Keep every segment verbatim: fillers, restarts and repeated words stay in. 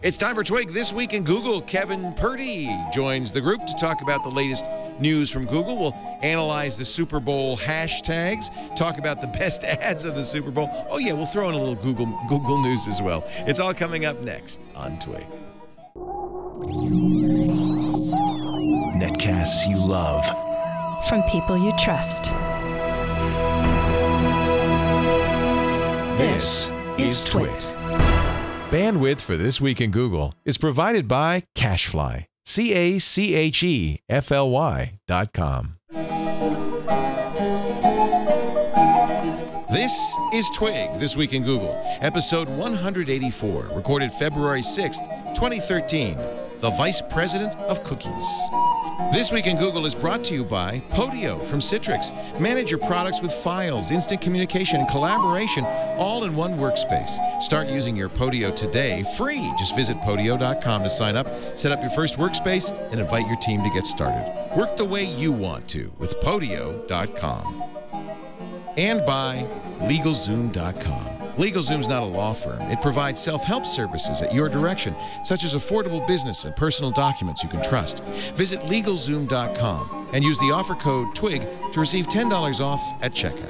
It's time for Twig This Week in Google. Kevin Purdy joins the group to talk about the latest news from Google. We'll analyze the Super Bowl hashtags, talk about the best ads of the Super Bowl. Oh, yeah, we'll throw in a little Google, Google news as well. It's all coming up next on Twig. Netcasts you love. From people you trust. This is Twit. Bandwidth for This Week in Google is provided by Cachefly. C A C H E F L Y dot com. This is Twig, This Week in Google, episode one hundred eighty-four, recorded February sixth, twenty thirteen, the Vice President of Cookies. This Week in Google is brought to you by Podio from Citrix. Manage your products with files, instant communication, and collaboration, all in one workspace. Start using your Podio today, free. Just visit podio dot com to sign up, set up your first workspace, and invite your team to get started. Work the way you want to with podio dot com. And by legal zoom dot com. LegalZoom's not a law firm. It provides self-help services at your direction, such as affordable business and personal documents you can trust. Visit legal zoom dot com and use the offer code TWIG to receive ten dollars off at checkout.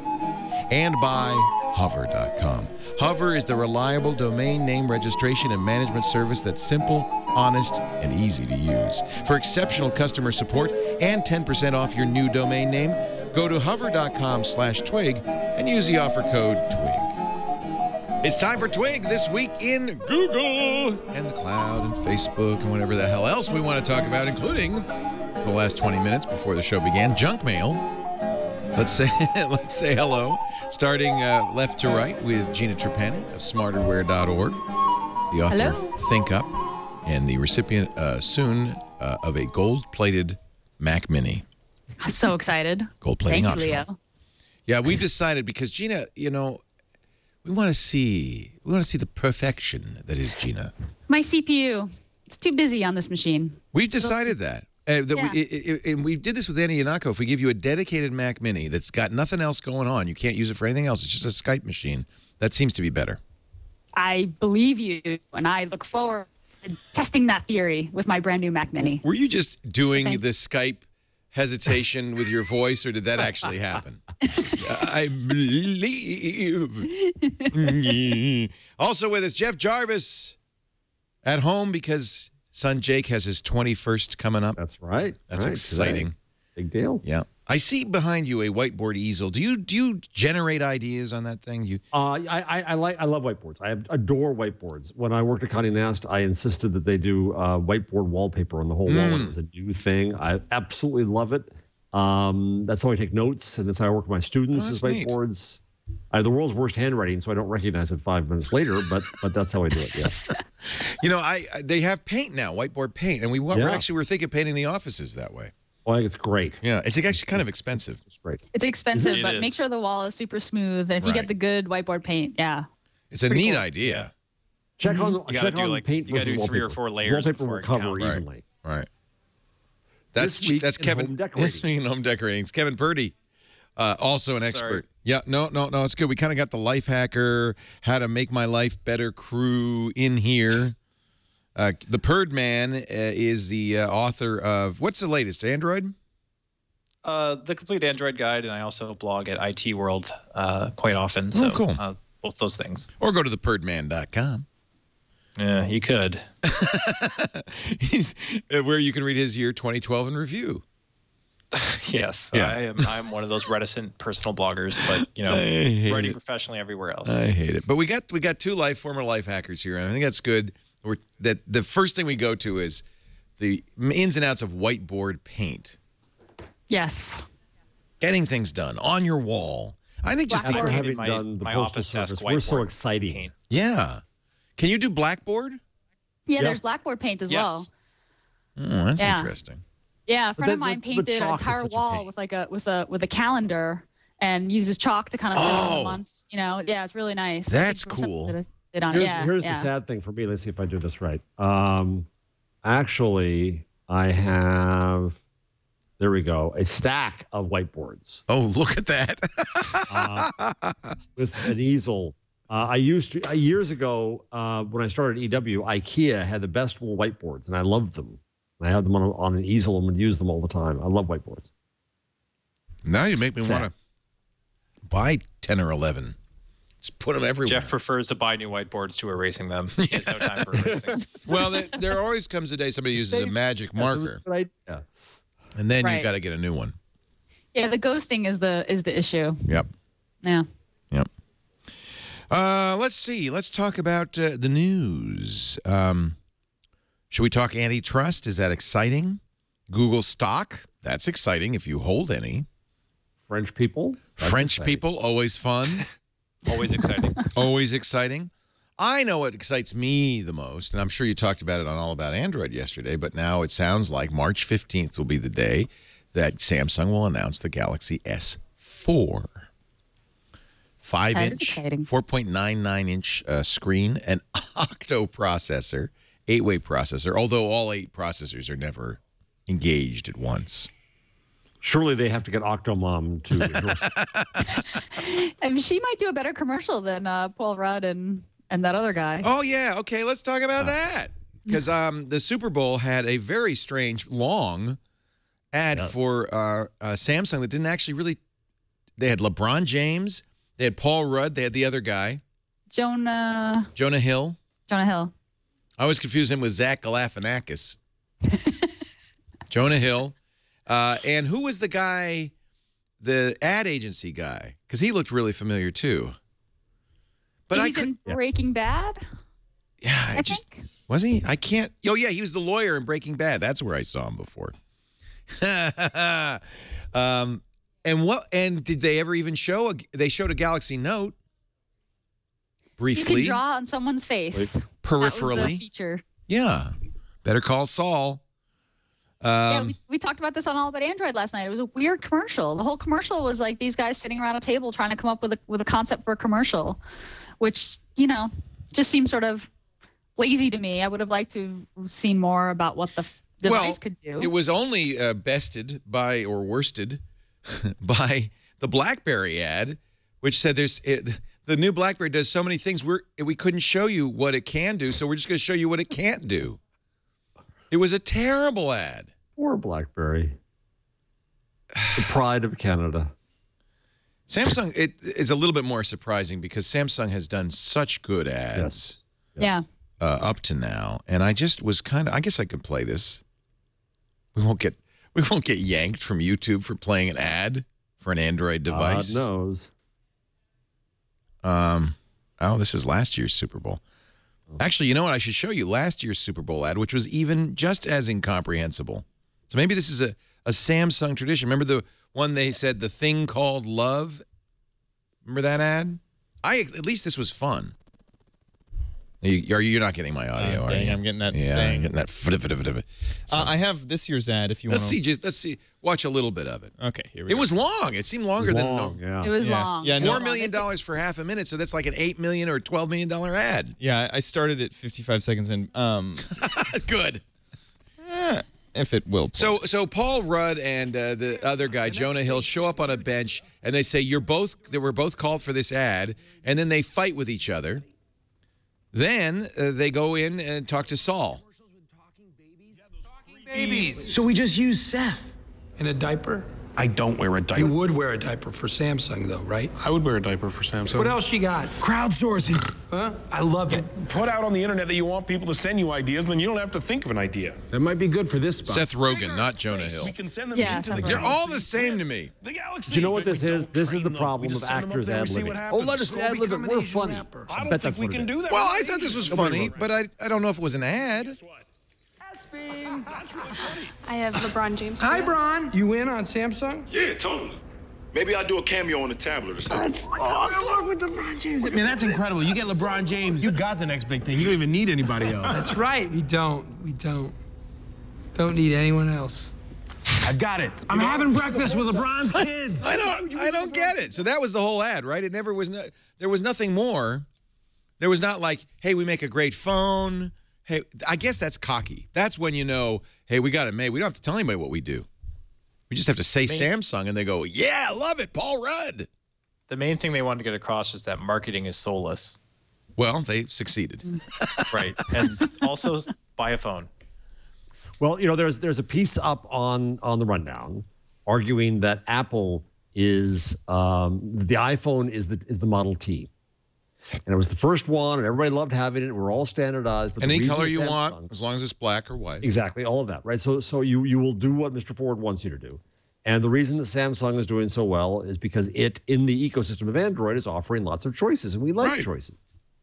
And by hover dot com. Hover is the reliable domain name registration and management service that's simple, honest, and easy to use. For exceptional customer support and ten percent off your new domain name, go to hover dot com slash twig and use the offer code TWIG. It's time for Twig This Week in Google and the cloud and Facebook and whatever the hell else we want to talk about, including the last twenty minutes before the show began, junk mail. Let's say let's say hello, starting uh, left to right with Gina Trapani of smarterware dot org, the author Hello. of Think Up, and the recipient uh, soon uh, of a gold-plated Mac Mini. I'm so excited. Gold-plating Thank you, optional. Leo. Yeah, we decided because Gina, you know, we want to see we want to see the perfection that is Gina. My C P U, it's too busy on this machine. We've decided that. Uh, that Yeah. we, it, it, and we did this with Annie Yanako. If we give you a dedicated Mac Mini that's got nothing else going on, you can't use it for anything else. It's just a Skype machine. That seems to be better. I believe you, and I look forward to testing that theory with my brand new Mac Mini. Were you just doing Thank- the Skype hesitation with your voice, or did that actually happen? I believe. Also with us, Jeff Jarvis at home because son Jake has his twenty-first coming up. That's right. That's right, exciting. today. Big deal. Yeah. I see behind you a whiteboard easel. Do you do you generate ideas on that thing? You Uh, I, I, I like I love whiteboards. I adore whiteboards. When I worked at Condé Nast, I insisted that they do uh, whiteboard wallpaper on the whole wall. Mm. And it was a new thing. I absolutely love it. Um, that's how I take notes, and that's how I work with my students. Oh, is that's neat. whiteboards. I have the world's worst handwriting, so I don't recognize it five minutes later. But but that's how I do it. Yes. You know, I I- they have paint now, whiteboard paint, and we were Yeah. actually we're thinking of painting the offices that way. Well, I think it's great. Yeah, it's actually kind of expensive. It's great. It's expensive, It but is. make sure the wall is super smooth. And if you Right. get the good whiteboard paint, yeah. It's a Pretty neat cool. idea. Check on the You gotta check do, on like- paint you gotta versus do three or wallpaper. four layers Wallpaper before will it cover counts. Right. evenly. Right. That's This week that's in Kevin. home decorating. This week in home decorating. It's Kevin Purdy, uh, also an expert. Sorry. Yeah, no, no, no, it's good. We kind of got the life hacker, how to make my life better crew in here. Uh, the Purd Man uh, is the uh, author of what's the latest Android? Uh, the complete Android guide, and I also blog at I T World uh, quite often. So, Oh, cool. Uh, both those things. Or go to the purd man dot com. Yeah, you could. He's uh, where you can read his year twenty twelve in review. Yes, Yeah. I am. I'm one of those reticent personal bloggers, but you know, I hate writing it. professionally everywhere else. I hate it. But we got we got two life former life hackers here. And I think that's good. We're, that the first thing we go to is the ins and outs of whiteboard paint. Yes. Getting things done on your wall. I think just After After the, painted having my- done the my postal office desk service, we're so whiteboard exciting. paint. yeah. Can you do blackboard? Yeah, Yep. there's blackboard paint as Yes. well. Oh, that's Yeah. interesting. Yeah, a But friend of the- mine the- the painted an chalk is entire such a wall pain. with like a with a with a calendar and uses chalk to kind of fill in Oh. the months. You know, yeah, it's really nice. That's I think cool. something that I did on- Here's, yeah, here's yeah. the sad thing for me. Let's see if I do this right. Um, actually, I have, there we go, a stack of whiteboards Oh, look at that. uh, with an easel Uh, I used to, uh, years ago, uh, when I started E W, IKEA had the best whiteboards, and I loved them. I had them on, on an easel and would use them all the time. I love whiteboards. Now you make me Sad. want to buy ten or eleven. Just put them everywhere. Jeff prefers to buy new whiteboards to erasing them. He has no time for erasing. Well, there, there always comes a day somebody uses a magic marker, Right? Yeah. and then Right. you've got to get a new one. Yeah, the ghosting is the is the issue. Yep. Yeah. Yep. Uh, let's see. Let's talk about uh, the news. Um, should we talk antitrust? Is that exciting? Google stock? That's exciting if you hold any. French people. That's French exciting. people, always fun. Always exciting. Always exciting. I know what excites me the most, and I'm sure you talked about it on All About Android yesterday, but now it sounds like March fifteenth will be the day that Samsung will announce the Galaxy S four. Five That is inch, exciting. four point nine nine inch uh, screen, an octo processor, eight-way processor, although all eight processors are never engaged at once. Surely they have to get Octomom to endorse. I mean, she might do a better commercial than uh, Paul Rudd and and that other guy. Oh, yeah. Okay, let's talk about that. Because um, the Super Bowl had a very strange, long ad Yes. for uh, uh, Samsung that didn't actually really... They had LeBron James. They had Paul Rudd. They had the other guy, Jonah Jonah Hill. Jonah Hill. I always confuse him with Zach Galifianakis. Jonah Hill. Uh, and who was the guy, the ad agency guy? Because he looked really familiar, too. But I He's could, in Breaking Bad, yeah, I I just... think. Was he? I can't. Oh, yeah, he was the lawyer in Breaking Bad. That's where I saw him before. um, and what? And did they ever even show? A, they showed a Galaxy Note You briefly, can draw on someone's face. That was the peripherally. feature. Yeah. Better Call Saul. Um, yeah, we, we talked about this on All About Android last night. It was a weird commercial. The whole commercial was like these guys sitting around a table trying to come up with a with a concept for a commercial, which, you know, just seems sort of lazy to me. I would have liked to have seen more about what the f- device well, could do. it was only uh, bested by or worsted by the BlackBerry ad, which said there's it, the new BlackBerry does so many things. We're we couldn't show you what it can do, so we're just going to show you what it can't do. It was a terrible ad. Poor BlackBerry. The pride of Canada. Samsung it is a little bit more surprising because Samsung has done such good ads Yes. yeah. uh, up to now, and I just was kind of. I guess I could play this. We won't get we won't get yanked from YouTube for playing an ad for an Android device. God knows. Um, oh, this is last year's Super Bowl. Actually, you know what? I should show you last year's Super Bowl ad, which was even just as incomprehensible. So maybe this is a, a Samsung tradition. Remember the one they said, the thing called love? Remember that ad? I At least this was fun. You, are you, you're not getting my audio, Uh, are dang, you? I'm getting that Yeah, thing. I'm getting that. Uh, I have this year's ad if you want Let's see, just let's see. Watch a little bit of it. Okay, here we It go. was long. It seemed longer It was than long, no, yeah. It was Yeah. long. Yeah, no. Four million dollars for half a minute, so that's like an eight million or twelve million dollar ad. Yeah, I started at fifty-five seconds in. Um, Good. eh, if it will. So, so Paul Rudd and uh, the other guy, Jonah Hill, show up on a bench and they say, "You're both. They were both called for this ad," and then they fight with each other. Then uh, they go in and talk to Saul. Babies. So we just use Seth. In a diaper? I don't wear a diaper. You would wear a diaper for Samsung, though, right? I would wear a diaper for Samsung. What else you got? Crowdsourcing. Huh? I love it. Put out on the internet that you want people to send you ideas, and then you don't have to think of an idea. That might be good for this spot. Seth Rogen, not Jonah Hill. We can send them Yeah, into Seth the Rogen. They're galaxy all the same to me. The galaxy. Do you know what But this we is? don't This is train the them. problem We just of send them up actors there and see ad-libbing. what Oh, happens. let us Slowly ad-lib it. become an We're Asian funny. rapper. I I bet don't that's think we what can it do is. that. Well, We're I not thought this Asian. was Nobody funny, wrote but I, I don't know if it was an ad. Guess what? I have LeBron James. Hi, Bron. You in on Samsung? Yeah, totally. Maybe I'll do a cameo on the tablet or something. That's awesome with LeBron James. Man, that's incredible. You get LeBron James, you got the next big thing. You don't even need anybody else. That's right. We don't. We don't. Don't need anyone else. I got it. I'm having breakfast with LeBron's kids. I don't. I don't get it. So that was the whole ad, right? It never was. No, there was nothing more. There was not like, hey, we make a great phone. Hey, I guess that's cocky. That's when you know, hey, we got it made. We don't have to tell anybody what we do. We just have to say Samsung, and they go, yeah, love it, Paul Rudd. the main thing they wanted to get across is that marketing is soulless. Well, they succeeded. Right. And also buy a phone. Well, you know, there's there's a piece up on on the rundown arguing that Apple is um, the iPhone is the is the Model T, and it was the first one, and everybody loved having it. We're all standardized. But Any the color you Samsung, want, as long as it's black or white. Exactly, all of that, right? So so you you will do what Mister Ford wants you to do, and the reason that Samsung is doing so well is because it in the ecosystem of Android is offering lots of choices, and we like Right. choices.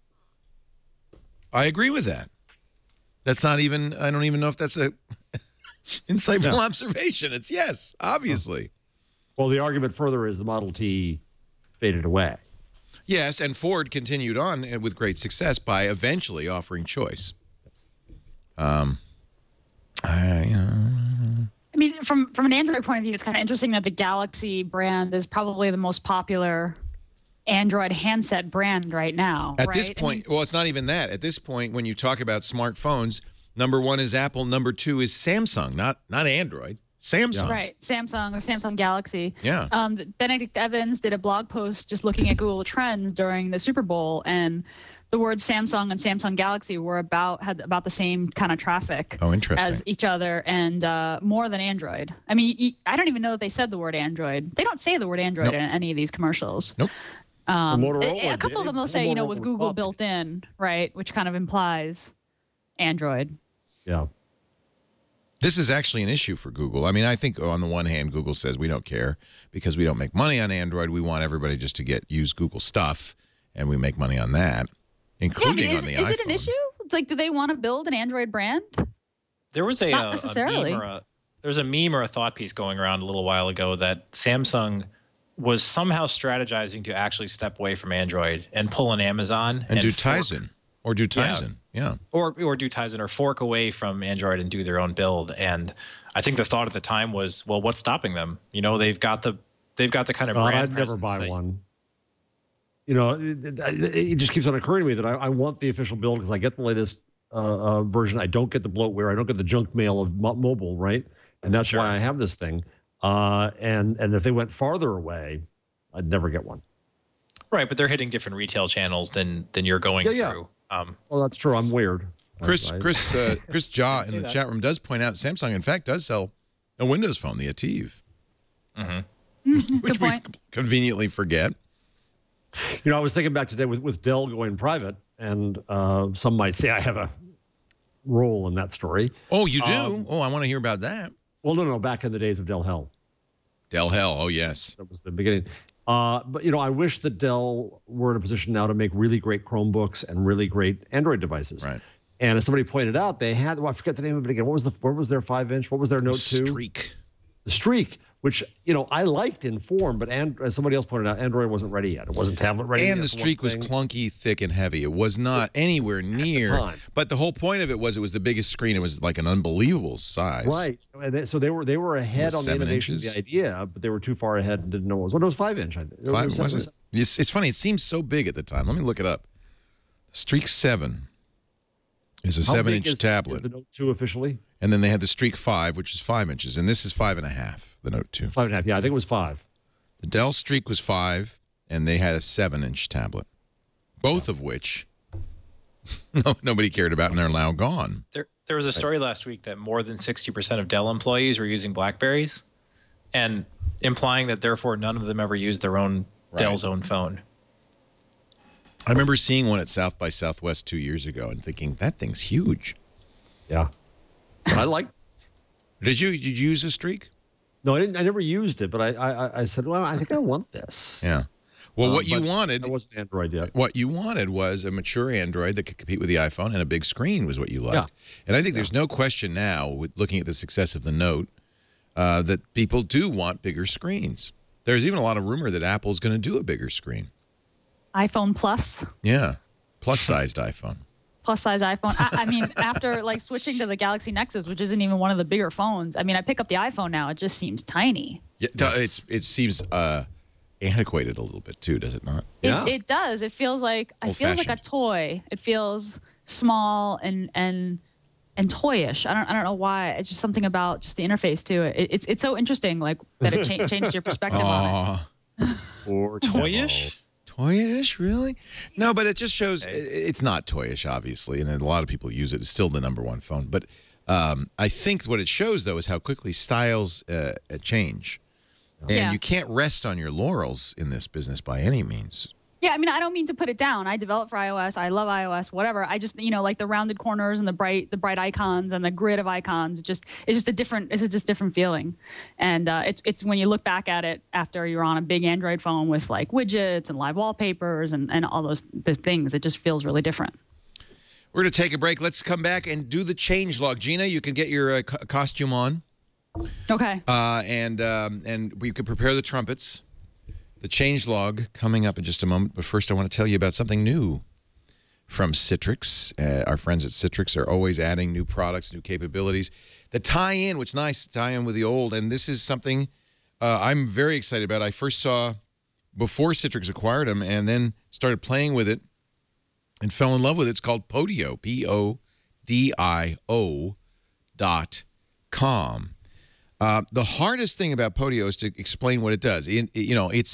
I agree with that. That's not even, I don't even know if that's a insightful No. observation. It's yes, obviously. Well, the argument further is the Model T faded away. Yes, and Ford continued on with great success by eventually offering choice. Um, I, you know, I mean, from from an Android point of view, it's kind of interesting that the Galaxy brand is probably the most popular Android handset brand right now. At right? this I point, mean, well, it's not even that. At this point, when you talk about smartphones, number one is Apple, number two is Samsung, not not Android. Samsung. right, Samsung or Samsung Galaxy. Yeah. Um, Benedict Evans did a blog post just looking at Google Trends during the Super Bowl, and the words Samsung and Samsung Galaxy were about had about the same kind of traffic Oh, interesting. as each other, and uh, more than Android. I mean, y- I don't even know that they said the word Android. They don't say the word Android Nope. in any of these commercials. Nope. Um, Well, Motorola a, a couple of did. them will say, you know, Motorola with was Google popular. built in, right, which kind of implies Android. Yeah. This is actually an issue for Google. I mean, I think on the one hand, Google says we don't care because we don't make money on Android. We want everybody just to get use Google stuff, and we make money on that, Yeah, I including mean, is, on the is iPhone. it an issue? It's like, do they want to build an Android brand? There was a, Not uh, a necessarily. meme or a, there's a meme or a thought piece going around a little while ago that Samsung was somehow strategizing to actually step away from Android and pull an Amazon And, do fork- Tizen. Or do Tizen, yeah. or or do Tizen or fork away from Android and do their own build. And I think the thought at the time was, well, what's stopping them? You know, they've got the they've got the kind of God, brand I'd never presence buy that- one. You know, it, it- it just keeps on occurring to me that I, I want the official build because I get the latest uh, uh, version. I don't get the bloatware. I don't get the junk mail of mo- mobile, right? And that's Sure. why I have this thing. Uh, and and if they went farther away, I'd never get one. Right, but they're hitting different retail channels than than you're going Yeah, yeah. through. Um, Well, that's true. I'm weird. Chris I- I- Chris uh, Chris Jaw in the that. chat room does point out Samsung, in fact, does sell a Windows phone, the Ativ, mhm. which we point. conveniently forget. You know, I was thinking back today with, with Dell going private, and uh, some might say I have a role in that story. Oh, you do? Um, oh, I want to hear about that. Well, no, no, back in the days of Dell Hell. Dell Hell, oh, yes. That was the beginning. Uh, but, you know, I wish that Dell were in a position now to make really great Chromebooks and really great Android devices. Right. And as somebody pointed out, they had, well, I forget the name of it again. What was the, what was their five inch? What was their Note two? Streak. The Streak, which, you know, I liked in form, but and, as somebody else pointed out, Android wasn't ready yet. It wasn't tablet ready. And the That's one Streak was thing. clunky, thick, and heavy. It was not anywhere near. time. But the whole point of it was it was the biggest screen. It was like an unbelievable size. Right. And they, so they were they were ahead was on the seven innovation of inches. the idea, but they were too far ahead and didn't know what it was. Well, it was five inch. I think. Five, was was seven- it? It's, it's funny. It seems so big at the time. Let me look it up. The Streak seven is a How big seven-inch is- tablet. Is the Note two officially? And then they had the Streak five, which is five inches. And this is five and a half, the Note two. Five and a half. Yeah, I think it was five. The Dell Streak was five, and they had a seven-inch tablet, both of which no, nobody cared about, and they're now gone. There, there was a story last week that more than sixty percent of Dell employees were using BlackBerries, and implying that therefore none of them ever used their own Right. Dell's own phone. I remember seeing one at South by Southwest two years ago and thinking, that thing's huge. Yeah. But I like. Did you did you use a Streak? No, I didn't. I never used it, but I I, I said, well, I think I want this. Yeah. Well, Uh, what you but wanted, I wasn't Android yet. what you wanted was a mature Android that could compete with the iPhone, and a big screen was what you liked. Yeah. And I think there's no question now, with looking at the success of the Note, uh, that people do want bigger screens. There's even a lot of rumor that Apple's going to do a bigger screen. iPhone Plus, Yeah, plus-sized iPhone. plus size iPhone. I, I mean, after like switching to the Galaxy Nexus, which isn't even one of the bigger phones. I mean, I pick up the iPhone now; it just seems tiny. Yeah, it's it seems uh, antiquated a little bit too, does it not? It, Yeah. it does. It feels like it feels like a Old-fashioned. toy. It feels small and and and toyish. I don't I don't know why. It's just something about just the interface to it. it it's it's so interesting, like that it cha- changed your perspective on it. Aw. or Toyish? Toyish, really? No, but it just shows it's not toyish, obviously, and a lot of people use it. It's still the number one phone. But um, I think what it shows, though, is how quickly styles uh, change. And Yeah. you can't rest on your laurels in this business by any means. Yeah, I mean, I don't mean to put it down. I develop for iOS. I love iOS, whatever. I just, you know, like the rounded corners and the bright, the bright icons and the grid of icons. It just, it's just a different, it's a just different feeling. And uh, it's, it's when you look back at it after you're on a big Android phone with like widgets and live wallpapers and, and all those, those things. It just feels really different. We're going to take a break. Let's come back and do the change log. Gina, you can get your uh, co costume on. Okay. Uh, and um, and we could prepare the trumpets. The change log coming up in just a moment. But first, I want to tell you about something new from Citrix. Uh, our friends at Citrix are always adding new products, new capabilities that tie in, which is nice, tie in with the old. And this is something uh, I'm very excited about. I first saw before Citrix acquired them and then started playing with it and fell in love with it. It's called Podio, P O D I O dot com. Uh, the hardest thing about Podio is to explain what it does. It, it, you know, it's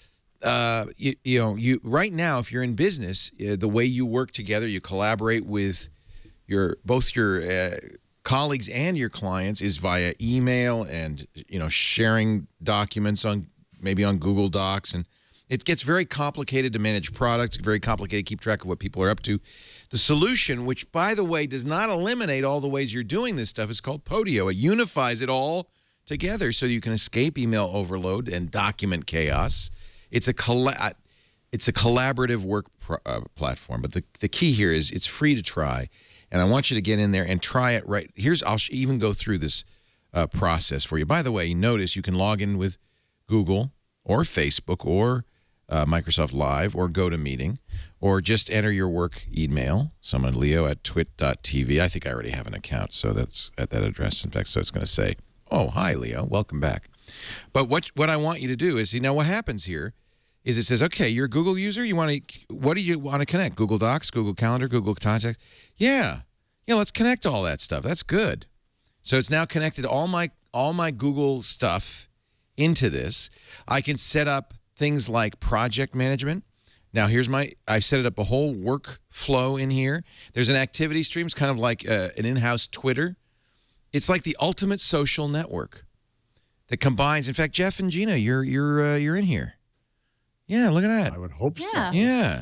uh, you, you know, you right now, if you're in business, uh, the way you work together, you collaborate with your both your uh, colleagues and your clients is via email and you know sharing documents on maybe on Google Docs, and it gets very complicated to manage products. Very complicated to keep track of what people are up to. The solution, which by the way does not eliminate all the ways you're doing this stuff, is called Podio. It unifies it all together so you can escape email overload and document chaos. It's a colla it's a collaborative work pro uh, platform, but the, the key here is it's free to try, and I want you to get in there and try it right. Here's, I'll even go through this uh, process for you. By the way, you notice you can log in with Google or Facebook or uh, Microsoft Live or GoToMeeting, or just enter your work email, someone Leo at twit dot T V. I think I already have an account, so that's at that address. In fact, so it's going to say, oh, hi, Leo, welcome back. But what, what I want you to do is, you know, what happens here is it says, okay, you're a Google user. You want to, what do you want to connect? Google Docs, Google Calendar, Google Contacts? Yeah. Yeah, let's connect all that stuff. That's good. So it's now connected all my, all my Google stuff into this. I can set up things like project management. Now, here's my, I've set it up a whole workflow in here. There's an activity stream. It's kind of like uh, an in-house Twitter. It's like the ultimate social network that combines. In fact, Jeff and Gina, you're you're uh, you're in here. Yeah, look at that. I would hope Yeah. so. Yeah.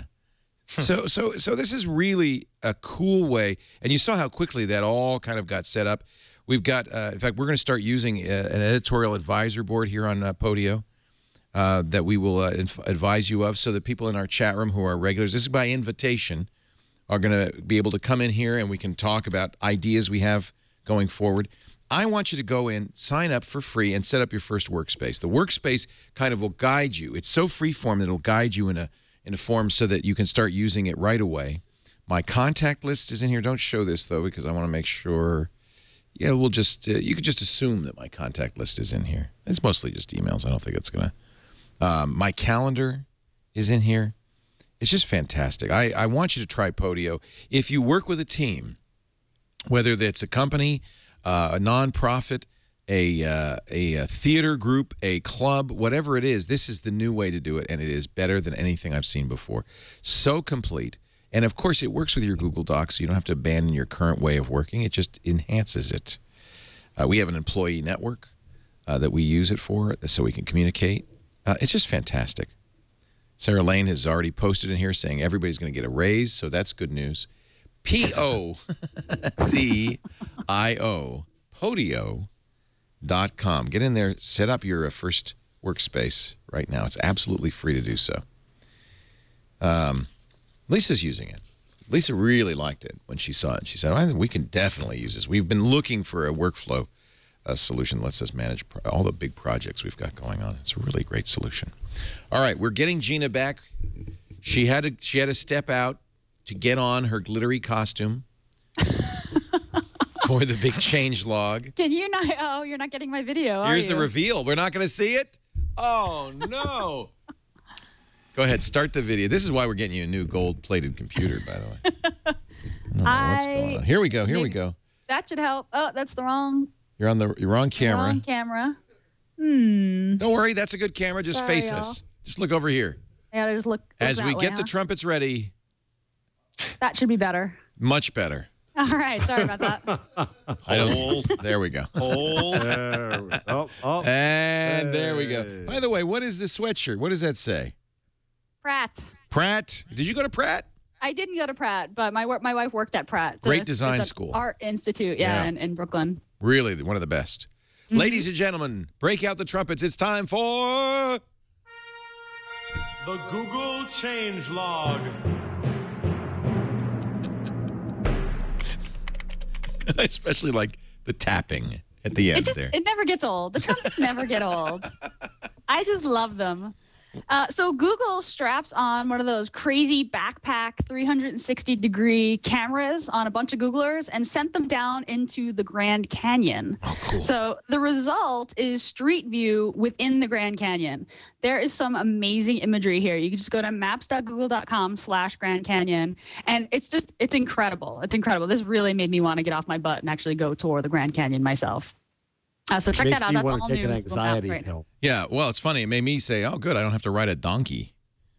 so so so this is really a cool way, and you saw how quickly that all kind of got set up. We've got, uh, in fact, we're going to start using uh, an editorial advisor board here on uh, Podio uh, that we will uh, advise you of, so that people in our chat room who are regulars, this is by invitation, are going to be able to come in here and we can talk about ideas we have going forward. I want you to go in, sign up for free, and set up your first workspace. The workspace kind of will guide you. It's so free-form that it'll guide you in a in a form so that you can start using it right away. My contact list is in here. Don't show this, though, because I want to make sure. Yeah, we'll just, uh, you could just assume that my contact list is in here. It's mostly just emails. I don't think it's going to. Um, my calendar is in here. It's just fantastic. I, I want you to try Podio. If you work with a team, whether it's a company, uh, a nonprofit, a, uh, a, a theater group, a club, whatever it is, this is the new way to do it, and it is better than anything I've seen before. So complete. And, of course, it works with your Google Docs, so you don't have to abandon your current way of working. It just enhances it. Uh, we have an employee network uh, that we use it for, so we can communicate. Uh, it's just fantastic. Sarah Lane has already posted in here saying everybody's going to get a raise, so that's good news. P O D I O, Podio dot com. Get in there, set up your uh, first workspace right now. It's absolutely free to do so. Um, Lisa's using it. Lisa really liked it when she saw it. She said, I think we can definitely use this. We've been looking for a workflow uh, solution that lets us manage pro all the big projects we've got going on. It's a really great solution. All right, we're getting Gina back. She had to, she had to step out to get on her glittery costume for the big change log. Can you not? Oh, you're not getting my video. Here's are the you? reveal. We're not going to see it? Oh, no. Go ahead, start the video. This is why we're getting you a new gold-plated computer, by the way. I don't know what's going on. Here we go. Here we go. That should help. Oh, that's the wrong. You're on the you're on camera. Wrong camera. Hmm. Don't worry, that's a good camera. Just Sorry, face y'all. us. Just look over here. Yeah, just look. look As we way, get huh? the trumpets ready. That should be better. Much better. All right. Sorry about that. I don't, there we go. Hold. There we- oh, oh. And there we go. Hey. By the way, what is this sweatshirt? What does that say? Pratt. Pratt? Did you go to Pratt? I didn't go to Pratt, but my work, my wife worked at Pratt. So Great it's- design it's an school. Art Institute, yeah, Yeah. In, in Brooklyn. Really, one of the best. Mm-hmm. Ladies and gentlemen, break out the trumpets. It's time for... The Google change log. I especially like the tapping at the end It just there. it never gets old. The trumpets never get old. I just love them. Uh, so Google straps on one of those crazy backpack three hundred sixty degree cameras on a bunch of Googlers and sent them down into the Grand Canyon. Oh, cool. So the result is street view within the Grand Canyon. There is some amazing imagery here. You can just go to maps.google.com slash Grand Canyon. And it's just, it's incredible. It's incredible. This really made me want to get off my butt and actually go tour the Grand Canyon myself. Uh, so check Makes that out. me That's want all to take new an Google Maps anxiety right now. pill. Yeah, well, it's funny. It made me say, oh, good, I don't have to ride a donkey.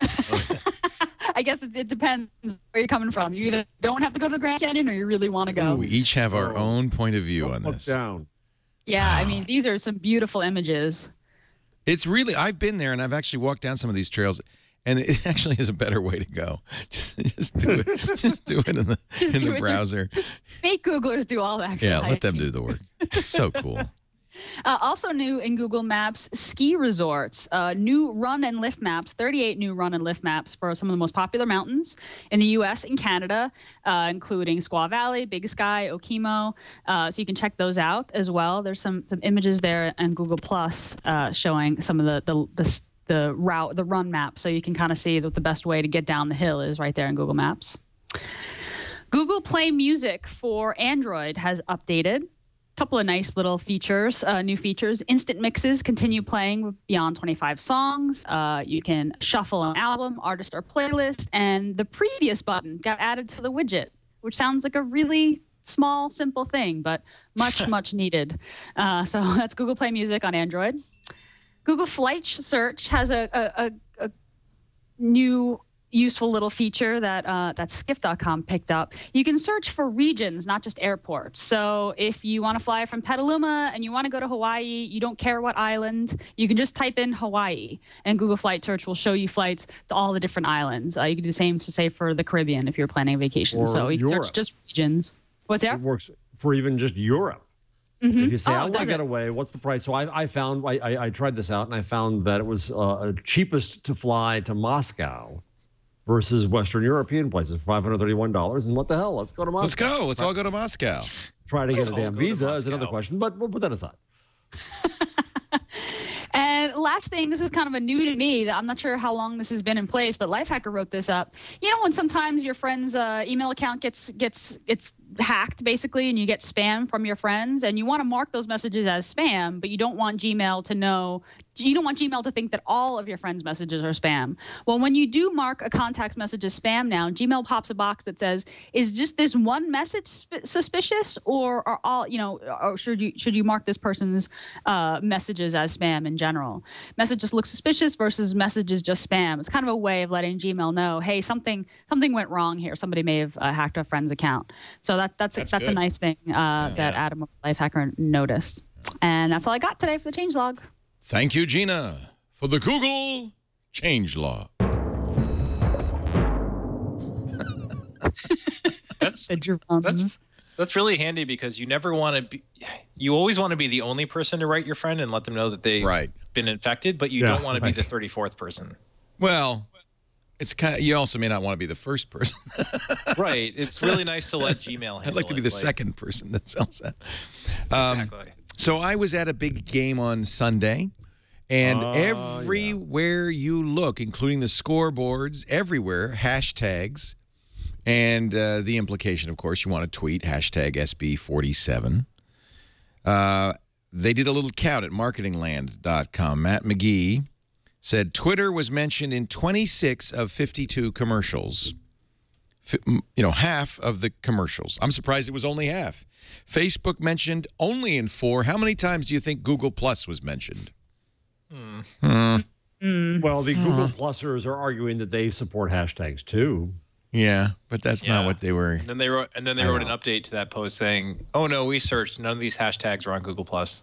I guess it, it depends where you're coming from. You either don't have to go to the Grand Canyon or you really want to go. We each have our own point of view on Look this. down. Yeah, I mean, these are some beautiful images. It's really, I've been there and I've actually walked down some of these trails, and it actually is a better way to go. Just, just do it. Just do it in the, Just in do the it. browser. Fake Googlers do all that. Yeah, let them do the work. It's so cool. Uh, also new in Google Maps, ski resorts. Uh, new run and lift maps, thirty-eight new run and lift maps for some of the most popular mountains in the U S and Canada, uh, including Squaw Valley, Big Sky, Okemo. Uh, so you can check those out as well. There's some some images there on Google Plus uh, showing some of the the, the the route, the run map, so you can kind of see that the best way to get down the hill is right there in Google Maps. Google Play Music for Android has updated. Couple of nice little features, uh, new features. Instant mixes continue playing beyond twenty-five songs. Uh, you can shuffle an album, artist, or playlist. And the previous button got added to the widget, which sounds like a really small, simple thing, but much, much needed. Uh, so that's Google Play Music on Android. Google Flight Search has a, a, a, a new useful little feature that uh, that skiff dot com picked up. You can search for regions, not just airports. So if you want to fly from Petaluma and you want to go to Hawaii, you don't care what island, you can just type in Hawaii, and Google Flight Search will show you flights to all the different islands. Uh, you can do the same to say for the Caribbean if you're planning a vacation. Or so you can Europe. search just regions. What's that? It works for even just Europe. Mm-hmm. If you say, Oh, I want to does get it? away, what's the price? So I, I found, I, I, I tried this out, and I found that it was uh, cheapest to fly to Moscow versus Western European places for five hundred thirty-one dollars. And what the hell? Let's go to Moscow. Let's go. Let's all go to Moscow. Try to get Let's a all damn go to visa is another Moscow. question, but we'll put that aside. And last thing, this is kind of a new to me. I'm not sure how long this has been in place, but Lifehacker wrote this up. You know when sometimes your friend's uh, email account gets gets it's hacked basically, and you get spam from your friends, and you want to mark those messages as spam, but you don't want Gmail to know. You don't want Gmail to think that all of your friends' messages are spam. Well, when you do mark a contact's message as spam now, Gmail pops a box that says, "Is just this one message sp- suspicious, or are all you know? Or should you should you mark this person's uh, messages as spam in general? Messages look suspicious versus messages just spam. It's kind of a way of letting Gmail know, hey, something something went wrong here. Somebody may have uh, hacked a friend's account. So that that's That's that's, a good. nice thing uh, that Adam of Lifehacker noticed. And that's all I got today for the changelog. Thank you, Gina, for the Google changelog. That's The drums. that's that's really handy because you never want to be. You always want to be the only person to write your friend and let them know that they've Right. been infected, but you Yeah, don't want to right. be the thirty-fourth person. Well, it's kind of, you also may not want to be the first person. Right. It's really nice to let Gmail handle I'd like to be it, the second person that sells that. Um, Exactly. So I was at a big game on Sunday, and Oh, everywhere you look, including the scoreboards, everywhere, hashtags, and uh, the implication, of course, you want to tweet hashtag S B forty-seven. Uh, they did a little count at marketing land dot com. Matt McGee said Twitter was mentioned in twenty-six of fifty-two commercials. F- m- you know, half of the commercials. I'm surprised it was only half. Facebook mentioned only in four. How many times do you think Google Plus was mentioned? Hmm. Hmm. Mm. Well, the Uh. Google Plusers are arguing that they support hashtags too. Yeah, but that's Yeah. not what they were. And then they wrote, and then they I wrote an know. update to that post saying, "Oh no, we searched. None of these hashtags are on Google Plus."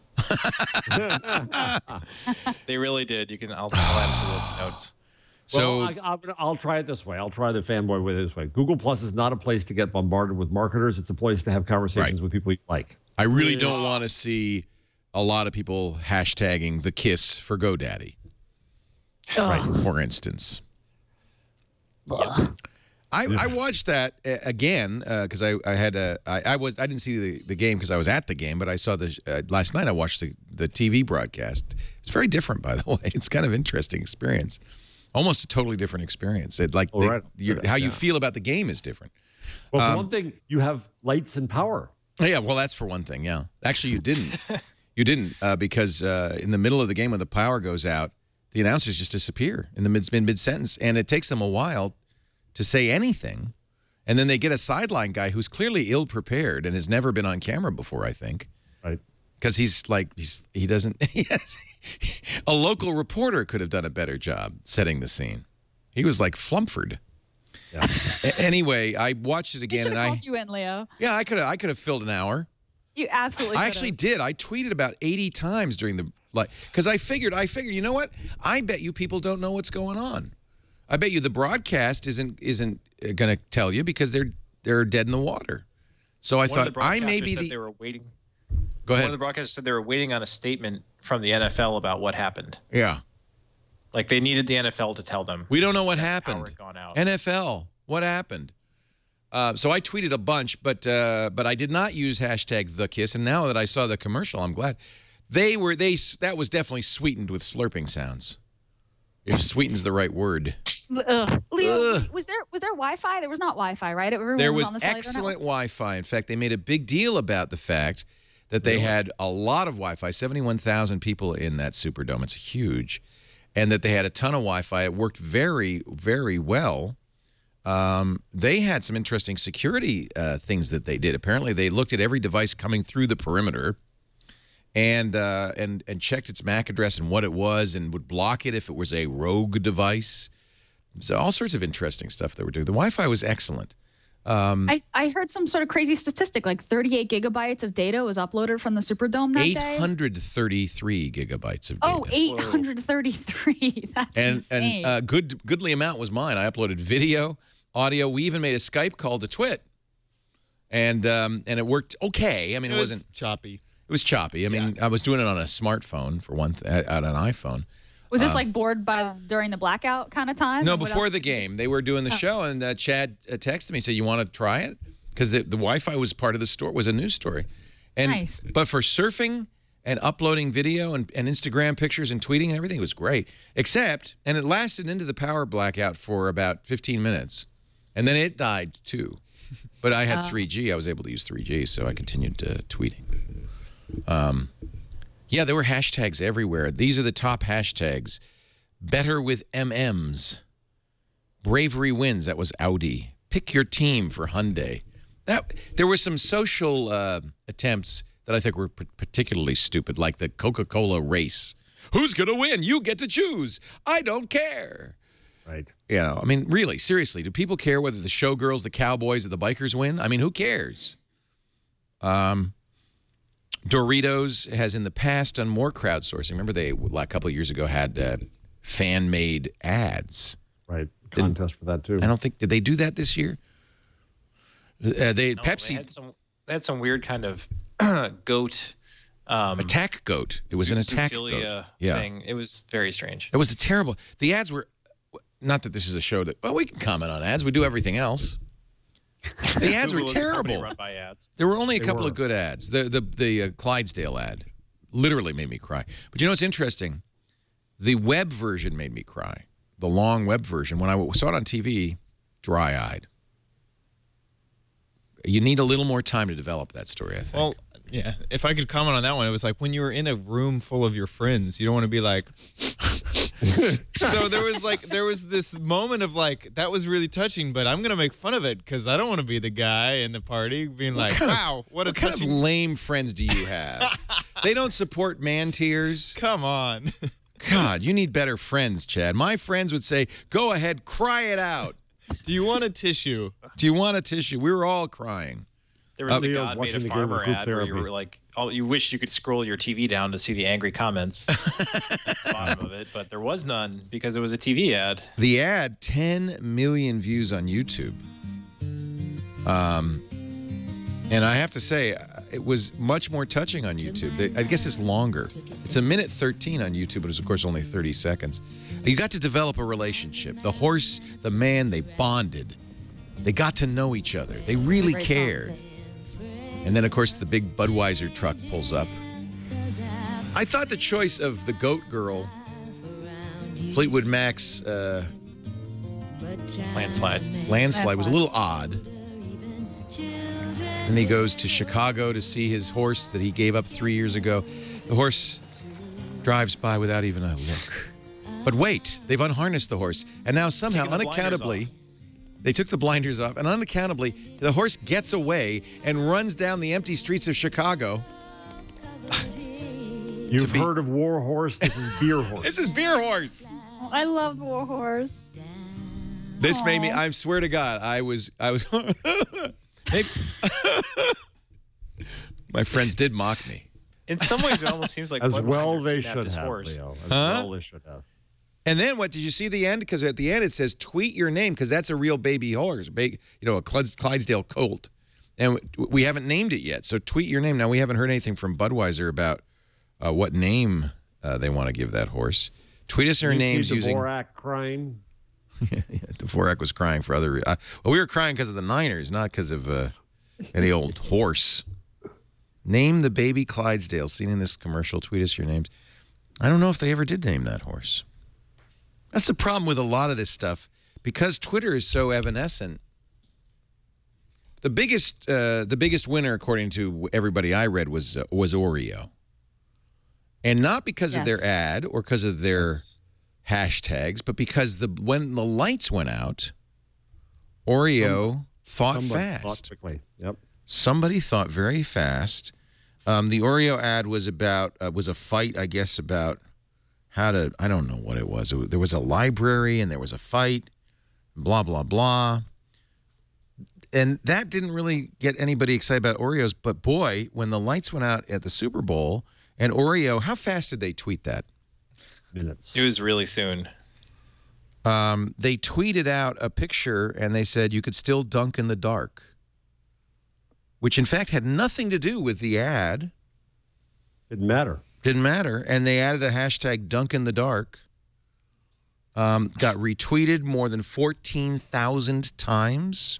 They really did. You can. I'll, I'll add it to the notes. So well, I, I'll, I'll try it this way. I'll try the fanboy way this way. Google Plus is not a place to get bombarded with marketers. It's a place to have conversations Right. with people you like. I really don't want to see a lot of people hashtagging the kiss for GoDaddy, Ugh. for instance. I, I watched that uh, again because uh, I, I had a I, I was I didn't see the, the game because I was at the game, but I saw the uh, last night I watched the, the T V broadcast. It's very different, by the way. It's kind of interesting experience, almost a totally different experience. It, like Oh, the, right. you, how you feel about the game is different. Well, for Um, one thing, you have lights and power. Yeah, well, that's for one thing. Yeah, actually, you didn't. You didn't uh, because uh, in the middle of the game when the power goes out, the announcers just disappear in the mid mid sentence, and it takes them a while to say anything, and then they get a sideline guy who's clearly ill prepared and has never been on camera before. I think, right? Because he's like he's he doesn't. Yes, a local reporter could have done a better job setting the scene. He was like Flumford. Yeah. A anyway, I watched it again, and I called you in, Leo. yeah, I could have I could have filled an hour. You absolutely. I actually did. I tweeted about eighty times during the like because I figured I figured you know what? I bet you people don't know what's going on. I bet you the broadcast isn't isn't going to tell you because they're they're dead in the water. So I One of thought the I may broadcasters be said the they were waiting. Go ahead. One of the broadcasters said they were waiting on a statement from the N F L about what happened. Yeah. Like they needed the N F L to tell them. We don't know what that happened. power had gone out. N F L, what happened? Uh, so I tweeted a bunch, but uh, but I did not use hashtag the kiss. And now that I saw the commercial, I'm glad they were they that was definitely sweetened with slurping sounds. If sweeten's the right word. Ugh. Leo, Ugh. was there was there Wi-Fi? There was not Wi-Fi, right? Everyone There was was on the cellular excellent network? Wi-Fi. In fact, they made a big deal about the fact that they had a lot of Wi-Fi, seventy-one thousand people in that Superdome. It's huge. And that they had a ton of Wi-Fi. It worked very, very well. Um, they had some interesting security uh, things that they did. Apparently, they looked at every device coming through the perimeter and uh, and and checked its M A C address and what it was and would block it if it was a rogue device. So all sorts of interesting stuff they were doing. The Wi-Fi was excellent. Um, I, I heard some sort of crazy statistic, like thirty-eight gigabytes of data was uploaded from the Superdome that eight day. hundred thirty-three gigabytes of data. Oh, eight hundred thirty-three. That's and insane. and a good goodly amount was mine. I uploaded video, audio. We even made a Skype call to Twit, and um, and it worked okay. I mean, it, It was wasn't choppy. It was choppy. I mean, I was doing it on a smartphone for one, th on an iPhone. was this um, like bored by during the blackout kind of time? No, Or what before else the did you- game, they were doing the Oh. show, and uh, Chad uh, texted me, said, "You want to try it?" Because the, the Wi-Fi was part of the store, was a news story, and Nice. but for surfing and uploading video and, and Instagram pictures and tweeting and everything, it was great. Except, and it lasted into the power blackout for about fifteen minutes, and then it died too. But I had Oh. three G. I was able to use three G, so I continued uh, tweeting. Um, yeah, there were hashtags everywhere. These are the top hashtags. Better with M Ms. Bravery wins. That was Audi. Pick your team for Hyundai. That there were some social uh, attempts that I think were p particularly stupid, like the Coca-Cola race. Who's going to win? You get to choose. I don't care. Right. You know, I mean, really, seriously, do people care whether the showgirls, the cowboys, or the bikers win? I mean, who cares? Um, Doritos has in the past done more crowdsourcing. Remember, they like, a couple of years ago had uh, fan-made ads. Right. Contest for that too. I don't think did they do that this year. Uh, they No, Pepsi They had some. They had some weird kind of goat. Um, attack goat. It was an attack zoophilia goat. Yeah, thing. It was very strange. it was a terrible. The ads were not that this is a show that. Well, we can comment on ads. We do everything else. The ads were Google is a company terrible. run by ads. There were only a They couple were. of good ads. The the the uh, Clydesdale ad literally made me cry. But you know what's interesting? The web version made me cry. The long web version. When I saw it on T V, dry-eyed. You need a little more time to develop that story, I think. Well, yeah. If I could comment on that one, it was like when you were in a room full of your friends, you don't want to be like. So there was like there was this moment of like that was really touching, but I'm gonna make fun of it because I don't want to be the guy in the party being What like, kind of- wow, what a what kind of touching. lame friends do you have? They don't support man tears. Come on. God, you need better friends, Chad. My friends would say, go ahead, cry it out. Do you want a tissue? Do you want a tissue? We were all crying. There was Uh, the Leo's God Made watching a the game Farmer with group ad where you therapy. were like, oh, you wish you could scroll your T V down to see the angry comments at the bottom of it, but there was none because it was a T V ad. The ad, ten million views on YouTube. Um, and I have to say, it was much more touching on YouTube. I guess it's longer. It's a minute thirteen on YouTube, but it's, of course, only thirty seconds. You got to develop a relationship. The horse, the man, they bonded. They got to know each other. They really cared. And then, of course, the big Budweiser truck pulls up. I thought the choice of the goat girl, Fleetwood Mac's uh, Landslide. landslide, was a little odd. And he goes to Chicago to see his horse that he gave up three years ago. The horse drives by without even a look. But wait, they've unharnessed the horse. And now somehow, Taking the blinders unaccountably, off. they took the blinders off. And unaccountably, the horse gets away and runs down the empty streets of Chicago. You've be- heard of War Horse. This is Beer Horse. This is Beer Horse. I love Warhorse. This made me, Aw. I swear to God, I was, I was, Maybe- my friends did mock me. In some ways, it almost seems like As Budweiser well they kidnapped should his have, horse. Leo. As Huh? well they should have. And then what, did you see the end? Because at the end it says, tweet your name, because that's a real baby horse, ba- you know, a Clydes- Clydesdale colt. And we haven't named it yet, so tweet your name. Now, we haven't heard anything from Budweiser about uh, what name uh, they want to give that horse. Tweet us our You names see using... Dvorak crying. yeah, Dvorak was crying for other... Uh, well, we were crying because of the Niners, not because of uh, any old horse. Name the baby Clydesdale. Seen in this commercial, tweet us your names. I don't know if they ever did name that horse. That's the problem with a lot of this stuff. Because Twitter is so evanescent, the biggest uh, the biggest winner, according to everybody I read, was uh, was Oreo. And not because of Yes. their ad or because of their Yes. hashtags, but because the when the lights went out, Oreo thought Somebody fast. thought quickly. Yep. Somebody thought very fast. Um, the Oreo ad was about uh, was a fight, I guess, about how to. I don't know what it was. It, there was a library and there was a fight. Blah blah blah. And that didn't really get anybody excited about Oreos. But boy, when the lights went out at the Super Bowl and Oreo, how fast did they tweet that? Minutes. It was really soon. Um, they tweeted out a picture and they said you could still dunk in the dark, which in fact had nothing to do with the ad. Didn't matter. Didn't matter. And they added a hashtag dunk in the dark. Um, got retweeted more than fourteen thousand times.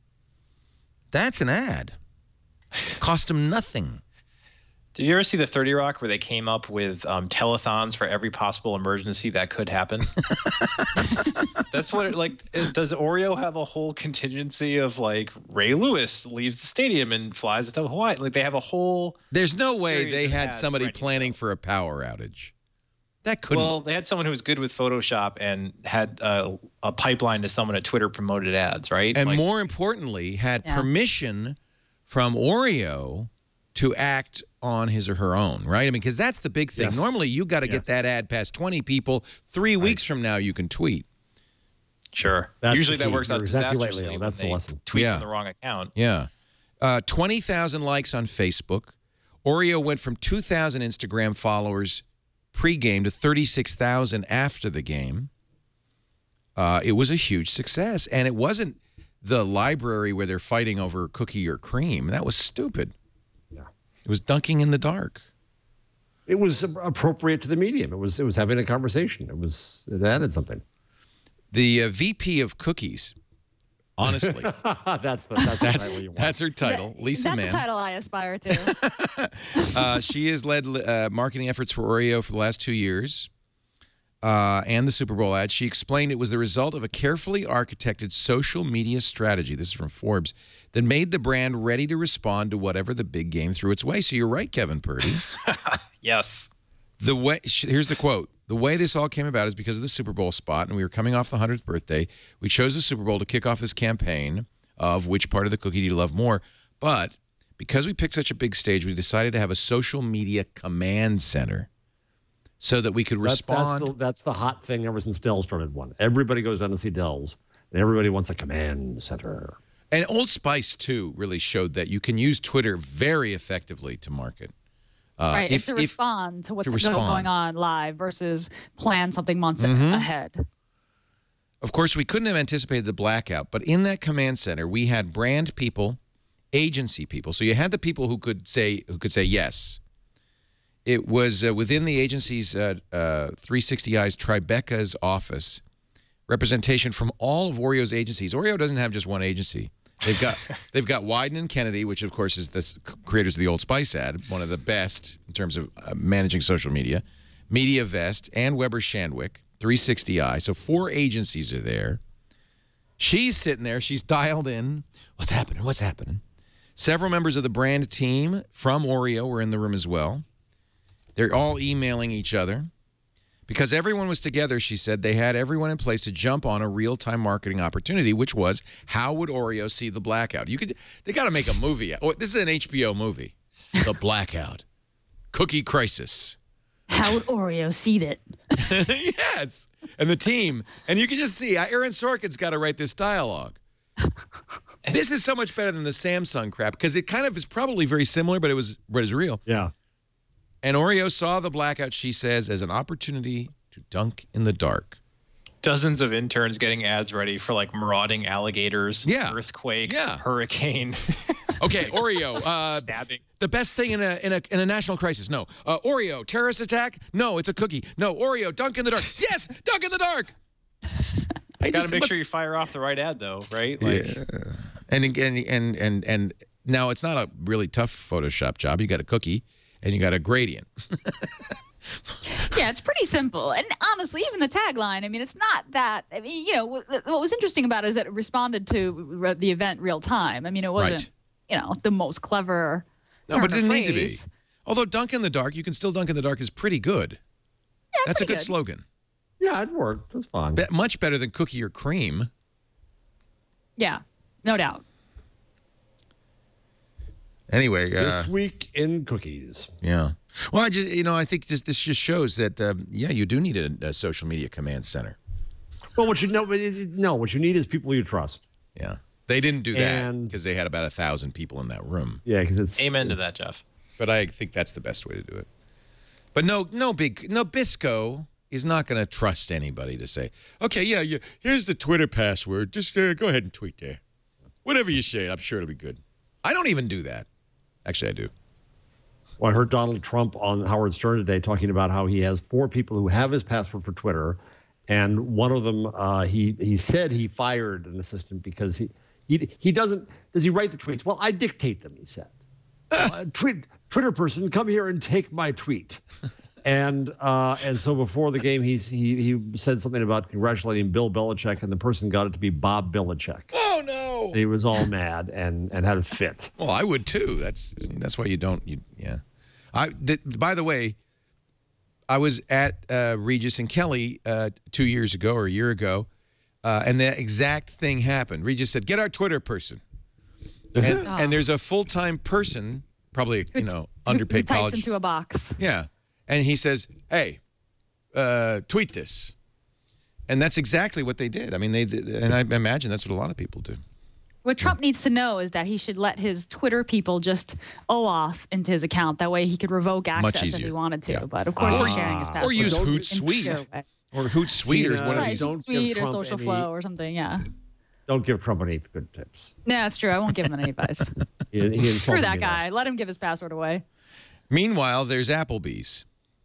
That's an ad. Cost them nothing. Did you ever see the thirty Rock where they came up with um, telethons for every possible emergency that could happen? That's what it like. It, does Oreo have a whole contingency of like Ray Lewis leaves the stadium and flies to Hawaii? Like they have a whole. There's no way series they of had ads somebody ready to planning go. for a power outage. That couldn't. Well, they had someone who was good with Photoshop and had uh, a pipeline to someone at Twitter promoted ads, right? and Like, more importantly, had Yeah. permission from Oreo to act on his or her own, right? I mean, because that's the big thing. Yes. Normally, you got to Yes. get that ad past twenty people. Three weeks from now, you can tweet. Sure. That's Usually the that key. works out You're exactly right, disastrously Leo. when That's the they lesson. tweet Yeah. from the wrong account. Yeah. Uh, twenty thousand likes on Facebook. Oreo went from two thousand Instagram followers pregame to thirty-six thousand after the game. Uh, it was a huge success. And it wasn't the library where they're fighting over cookie or cream. That was stupid. Yeah. It was dunking in the dark. It was appropriate to the medium. It was it was having a conversation. It was it added something. The uh, V P of cookies, honestly, that's the that's, the that's, title you want. that's her title, Lisa That's Mann. the title I aspire to. Uh, she has led uh, marketing efforts for Oreo for the last two years uh, and the Super Bowl ad. She explained it was the result of a carefully architected social media strategy, this is from Forbes, that made the brand ready to respond to whatever the big game threw its way. So you're right, Kevin Purdy. Yes. The way Here's the quote. The way this all came about is because of the Super Bowl spot, and we were coming off the hundredth birthday. We chose the Super Bowl to kick off this campaign of which part of the cookie do you love more. But because we picked such a big stage, we decided to have a social media command center so that we could That's, respond. that's, the, that's the hot thing ever since Dell started one. Everybody goes down to see Dell's, and everybody wants a command center. And Old Spice, too, really showed that you can use Twitter very effectively to market. Uh, right, if, to if, respond to what's to respond. going on live versus plan something months Mhm. ahead. Of course, we couldn't have anticipated the blackout, but in that command center, we had brand people, agency people. So you had the people who could say who could say yes. It was uh, within the agency's uh, uh, three sixty I's Tribeca's office, representation from all of Oreo's agencies. Oreo doesn't have just one agency. They've got they've got Wyden and Kennedy, which of course is the creators of the Old Spice ad, one of the best in terms of uh, managing social media. Media Vest and Weber Shandwick, three sixty I. So four agencies are there. She's sitting there. She's dialed in. What's happening? What's happening? Several members of the brand team from Oreo were in the room as well. They're all emailing each other. Because everyone was together, she said, they had everyone in place to jump on a real-time marketing opportunity, which was, how would Oreo see the blackout? You could, they got to make a movie. Oh, this is an H B O movie. The Blackout. Cookie Crisis. How would Oreo see that? Yes. And the team. And you can just see, Aaron Sorkin's got to write this dialogue. This is so much better than the Samsung crap, because it kind of is probably very similar, but it was, but it's real. Yeah. And Oreo saw the blackout, she says, as an opportunity to dunk in the dark. Dozens of interns getting ads ready for like marauding alligators, yeah. earthquake, yeah. hurricane. Okay, Oreo. Uh, Stabbing. The best thing in a in a in a national crisis. No. Uh, Oreo terrorist attack. No, it's a cookie. No. Oreo dunk in the dark. Yes, dunk in the dark. I got to make must... sure you fire off the right ad, though, right? Like, yeah. And again, and and and now it's not a really tough Photoshop job. You got a cookie. And you got a gradient. Yeah, it's pretty simple. And honestly, even the tagline, I mean, it's not that, I mean, you know, what was interesting about it is that it responded to the event real time. I mean, it wasn't, right. you know, the most clever No, but it didn't phrase. need to be. Although dunk in the dark, you can still dunk in the dark is pretty good. Yeah, That's a pretty good, good slogan. Yeah, it worked. It was fun. Be much better than cookie or cream. Yeah, no doubt. Anyway, uh, this week in cookies. Yeah. Well, I just you know I think this this just shows that um, yeah you do need a, a social media command center. Well, what you know, no, what you need is people you trust. Yeah, they didn't do that And- because they had about a thousand people in that room. Yeah, because it's amen to it's- that, Jeff. But I think that's the best way to do it. But no, no big, no Bisco is not going to trust anybody to say, okay, yeah, yeah, here's the Twitter password. Just uh, go ahead and tweet there. Whatever you say, I'm sure it'll be good. I don't even do that. Actually, I do. Well, I heard Donald Trump on Howard Stern today talking about how he has four people who have his password for Twitter, and one of them, uh, he he said he fired an assistant because he he he doesn't. Does he write the tweets? Well, I dictate them. He said, uh, tweet, Twitter person, come here and take my tweet. And uh, and so before the game, he's he he said something about congratulating Bill Belichick, and the person got it to be Bob Belichick. Oh no! He was all mad and and had a fit. Well, I would too. That's that's why you don't. You, yeah. I did, by the way, I was at uh, Regis and Kelly uh, two years ago or a year ago, uh, and the exact thing happened. Regis said, "Get our Twitter person," and, Oh. and there's a full-time person, probably you It's- know who underpaid types college. into a box. Yeah, and he says, "Hey, uh, tweet this," and that's exactly what they did. I mean, they and I imagine that's what a lot of people do. What Trump needs to know is that he should let his Twitter people just O auth into his account. That way he could revoke access if he easier. wanted to. Yeah. But of course, Ah. he's sharing his password. Or use in Hootsuite. secure way. Or Hootsuite or Tina, one of Right, these. don't give Hootsuite or Trump Social any- Flow or something. Yeah. Don't give Trump any good tips. No, that's true. I won't give him any advice. He, he Screw insulted that me last guy. Let him give his password away. Meanwhile, there's Applebee's.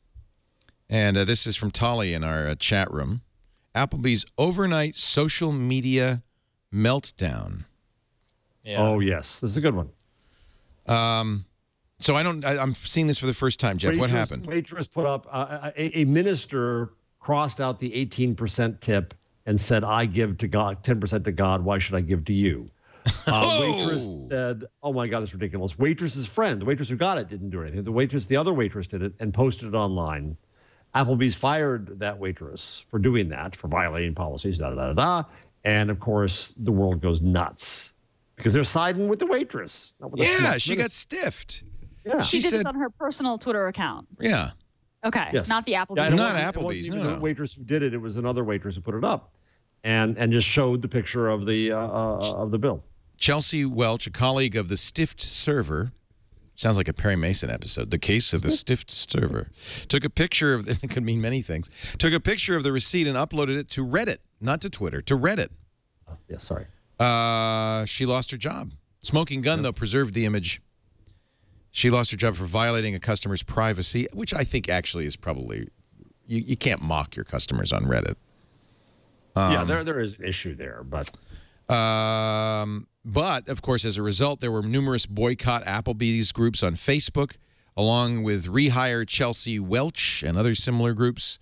And uh, this is from Tolly in our uh, chat room. Applebee's overnight social media meltdown. Yeah. Oh, yes. This is a good one. Um, so I don't, I, I'm seeing this for the first time, Jeff. What Waitress- happened? Waitress put up, uh, a, a minister crossed out the eighteen percent tip and said, I give to God, ten percent to God. Why should I give to you? Uh, Oh! Waitress said, oh my God, that's ridiculous. Waitress's friend, the waitress who got it, didn't do anything. The waitress, the other waitress did it and posted it online. Applebee's fired that waitress for doing that, for violating policies, da da da da. da. And of course, the world goes nuts because they're siding with the waitress. Not with the Yeah, smart she minister. got stiffed. Yeah. She, She did said, this on her personal Twitter account. yeah. Okay, Yes. not the Applebee's. Yeah, and it Not wasn't- it Applebee's, wasn't even no, the no. waitress who did it. It was another waitress who put it up, and and just showed the picture of the uh, uh, of the bill. Chelsea Welch, a colleague of the stiffed server, sounds like a Perry Mason episode, the case of the stiffed server, took a picture of, it could mean many things, took a picture of the receipt and uploaded it to Reddit, not to Twitter, to Reddit. Oh, yeah, sorry. Uh, she lost her job. Smoking gun, though, preserved the image. She lost her job for violating a customer's privacy, which I think actually is probably, you, you can't mock your customers on Reddit. Um, yeah, there there is an issue there, but um, but of course, as a result, there were numerous boycott Applebee's groups on Facebook, along with Rehire Chelsea Welch and other similar groups.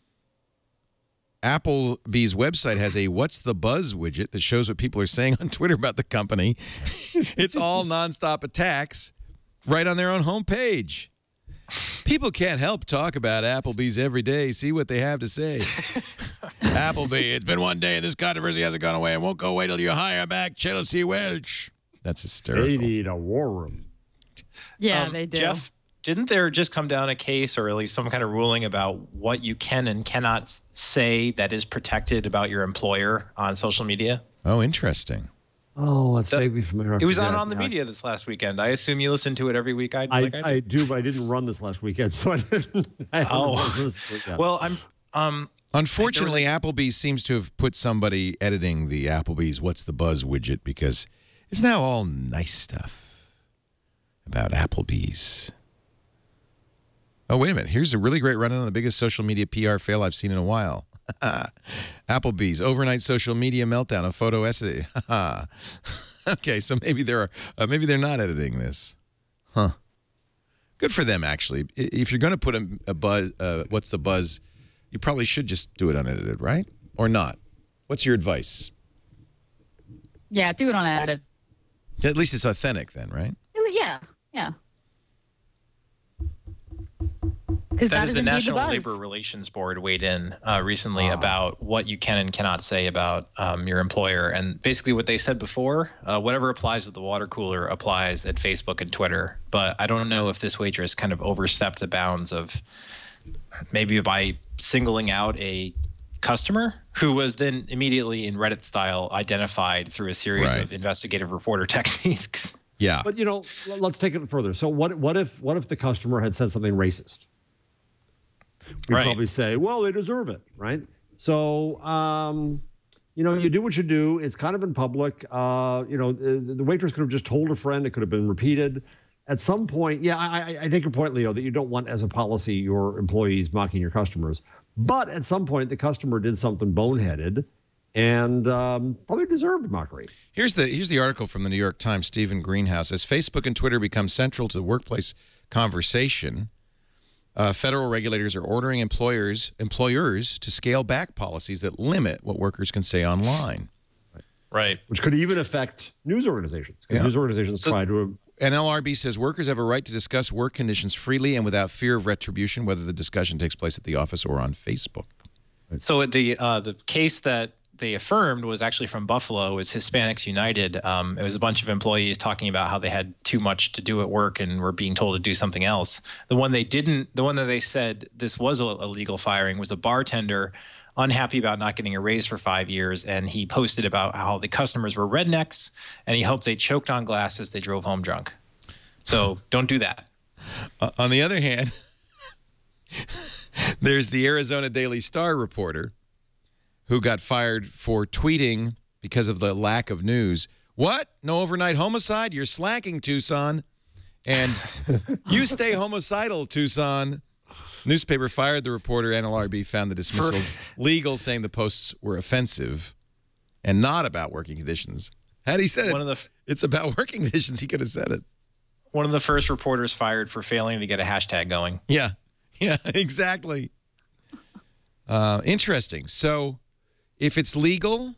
Applebee's website has a "What's the Buzz" widget that shows what people are saying on Twitter about the company. It's all nonstop attacks right on their own homepage. People can't help talk about Applebee's every day. See what they have to say. Applebee, it's been one day and this controversy hasn't gone away and won't go away till you hire back Chelsea Welch. That's hysterical. they need a war room. Yeah, Um, they do. Jeff, didn't there just come down a case or at least some kind of ruling about what you can and cannot s- say that is protected about your employer on social media? Oh, interesting. Oh, that's vaguely familiar. I It was on forget. on the Yeah. media this last weekend. I assume you listen to it every week. I, I, like I, I do. do, but I didn't run this last weekend, so I didn't. I haven't Oh. run this weekend. Well, I'm um. Unfortunately, Applebee's seems to have put somebody editing the Applebee's What's the Buzz widget because it's now all nice stuff about Applebee's. Oh, wait a minute. Here's a really great run-in on the biggest social media P R fail I've seen in a while. Applebee's overnight social media meltdown, a photo essay. Okay, so maybe they're uh, maybe they're not editing this. Huh. Good for them, actually. I- If you're going to put a, a buzz, uh, What's the Buzz, you probably should just do it unedited, right? Or not? What's your advice? Yeah, do it on edit. At least it's authentic then, right? Yeah, yeah. 'Cause That is the indeed National buzz. Labor Relations Board weighed in uh, recently about what you can and cannot say about um, your employer. And basically what they said before, uh, whatever applies at the water cooler applies at Facebook and Twitter. But I don't know if this waitress kind of overstepped the bounds of maybe by singling out a customer who was then immediately in Reddit style identified through a series Right. of investigative reporter techniques. Yeah. But you know, l- let's take it further. So what? What if? What if the customer had said something racist? We'd Right. probably say, "Well, they deserve it," right? So, um, you know, you do what you do. It's kind of in public. Uh, you know, the, the waitress could have just told a friend. It could have been repeated. At some point, yeah, I, I, I take your point, Leo, that you don't want as a policy your employees mocking your customers. But at some point, the customer did something boneheaded and um, probably deserved mockery. Here's the here's the article from the New York Times, Stephen Greenhouse. As Facebook and Twitter become central to the workplace conversation, uh, federal regulators are ordering employers employers to scale back policies that limit what workers can say online. Right. Which could even affect news organizations. 'Cause Yeah. news organizations So- try to. N L R B says workers have a right to discuss work conditions freely and without fear of retribution, whether the discussion takes place at the office or on Facebook. So the uh, the case that they affirmed was actually from Buffalo. It was Hispanics United. Um, it was a bunch of employees talking about how they had too much to do at work and were being told to do something else. The one they didn't, the one that they said this was a, a legal firing was a bartender unhappy about not getting a raise for five years. And he posted about how the customers were rednecks and he hoped they choked on glass as they drove home drunk. So don't do that. Uh, on the other hand, there's the Arizona Daily Star reporter who got fired for tweeting because of the lack of news. What? No overnight homicide? You're slacking, Tucson. And you stay homicidal, Tucson. Newspaper fired the reporter. N L R B found the dismissal legal, saying the posts were offensive and not about working conditions. Had he said One it, of the, it's about working conditions, he could have said it. one of the first reporters fired for failing to get a hashtag going. Yeah, yeah, exactly. Uh, interesting. So if it's legal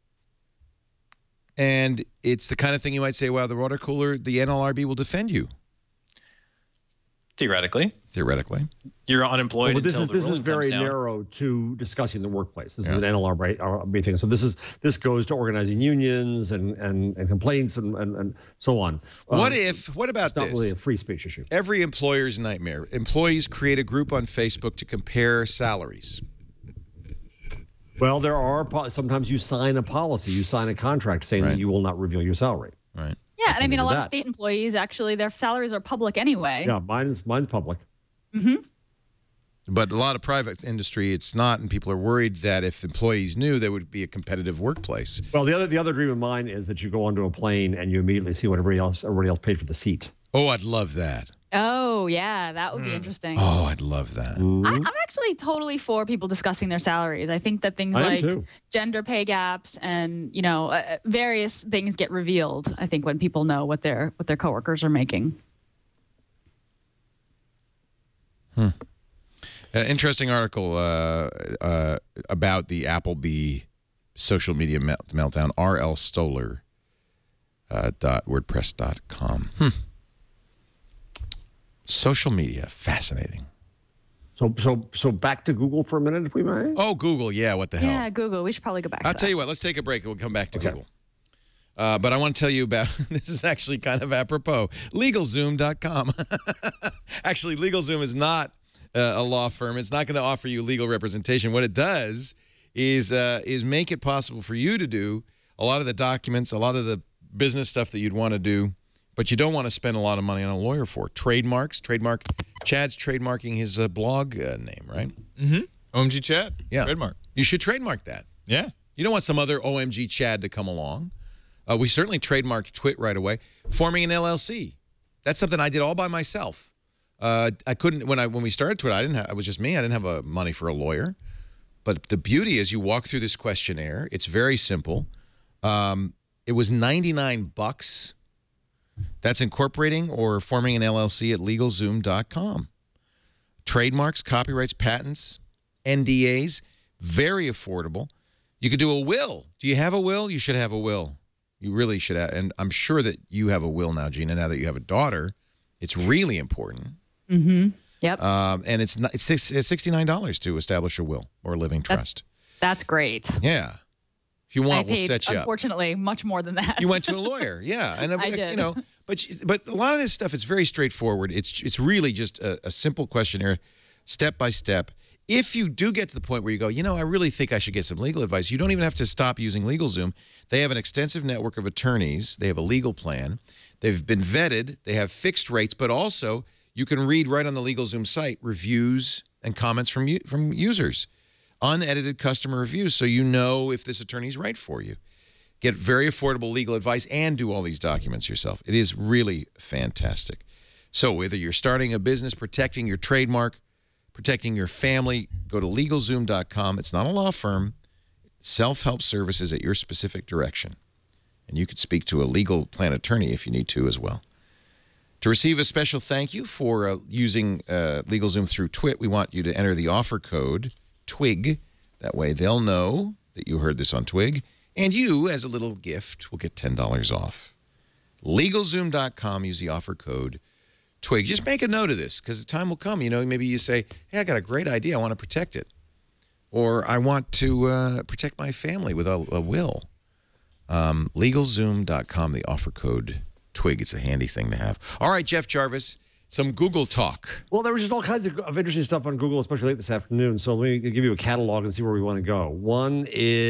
and it's the kind of thing you might say, well, the water cooler, the N L R B will defend you. Theoretically. Theoretically. You're unemployed. Well, but this until is the this is ruling very comes down. narrow to discussing the workplace. This Yeah. is an N L R B, R B thing. So this is this goes to organizing unions and and, and complaints and, and, and so on. What Um, if, what about it's not this? really a free speech issue. Every employer's nightmare. Employees create a group on Facebook to compare salaries. Well, there are po- sometimes you sign a policy, you sign a contract saying Right. that you will not reveal your salary. Right. Yeah, and I mean, a something to lot of that. state employees actually, their salaries are public anyway. Yeah, mine's mine's public. Mm-hmm. But a lot of private industry, it's not, and people are worried that if employees knew, there would be a competitive workplace. Well, the other the other dream of mine is that you go onto a plane and you immediately see what everybody else everybody else paid for the seat. Oh, I'd love that. Oh, yeah, that would be interesting. Oh, I'd love that. Mm-hmm. I, I'm actually totally for people discussing their salaries. I think that things I am like too. gender pay gaps and you know uh, various things get revealed. I think when people know what their what their coworkers are making. Hmm. An interesting article uh, uh, about the Applebee social media melt meltdown. R L Stoller uh, dot wordpress dot com. Hmm. Social media, fascinating. So so so back to Google for a minute, if we may. Oh, Google, yeah, what the hell? Yeah, Google. We should probably go back. I'll to tell that. you what, let's take a break and we'll come back to Okay. Google. Uh, but I want to tell you about, this is actually kind of apropos, LegalZoom dot com. Actually, LegalZoom is not uh, a law firm. It's not going to offer you legal representation. What it does is, uh, is make it possible for you to do a lot of the documents, a lot of the business stuff that you'd want to do, but you don't want to spend a lot of money on a lawyer for. Trademarks, trademark. Chad's trademarking his uh, blog uh, name, right? Mm-hmm. O M G Chad. Yeah. Trademark. You should trademark that. Yeah. You don't want some other O M G Chad to come along. Uh, we certainly trademarked Twit right away. Forming an L L C. That's something I did all by myself. Uh, I couldn't, when I when we started Twit, I didn't have, it was just me. I didn't have a money for a lawyer. But the beauty is you walk through this questionnaire. It's very simple. Um, it was ninety-nine bucks. That's incorporating or forming an L L C at LegalZoom dot com. Trademarks, copyrights, patents, N D As, very affordable. You could do a will. Do you have a will? You should have a will. You really should have. And I'm sure that you have a will now, Gina, now that you have a daughter. It's really important. Mm-hmm. Yep. Um, and it's, not, it's sixty-nine dollars to establish a will or a living trust. That's great. Yeah. If you want, I we'll paid, set you up. unfortunately, much more than that. You went to a lawyer, yeah, and I did. You know, but but a lot of this stuff is very straightforward. It's it's really just a, a simple questionnaire, step by step. If you do get to the point where you go, you know, I really think I should get some legal advice, you don't even have to stop using LegalZoom. They have an extensive network of attorneys. They have a legal plan. They've been vetted. They have fixed rates, but also you can read right on the LegalZoom site reviews and comments from you, from users, unedited customer reviews, so you know if this attorney's right for you. Get very affordable legal advice and do all these documents yourself. It is really fantastic. So whether you're starting a business, protecting your trademark, protecting your family, go to LegalZoom dot com. It's not a law firm. Self-help services at your specific direction. And you could speak to a legal plan attorney if you need to as well. To receive a special thank you for uh, using uh, LegalZoom through Twit, we want you to enter the offer code TWIG. That way they'll know that you heard this on Twig. And you, as a little gift, will get ten dollars off. LegalZoom dot com, use the offer code TWIG. Just make a note of this because the time will come. You know, maybe you say, hey, I got a great idea. I want to protect it. Or I want to uh, protect my family with a, a will. Um, LegalZoom dot com, the offer code TWIG. It's a handy thing to have. All right, Jeff Jarvis, some Google talk. Well, there was just all kinds of, of interesting stuff on Google, especially late this afternoon. So let me give you a catalog and see where we want to go. One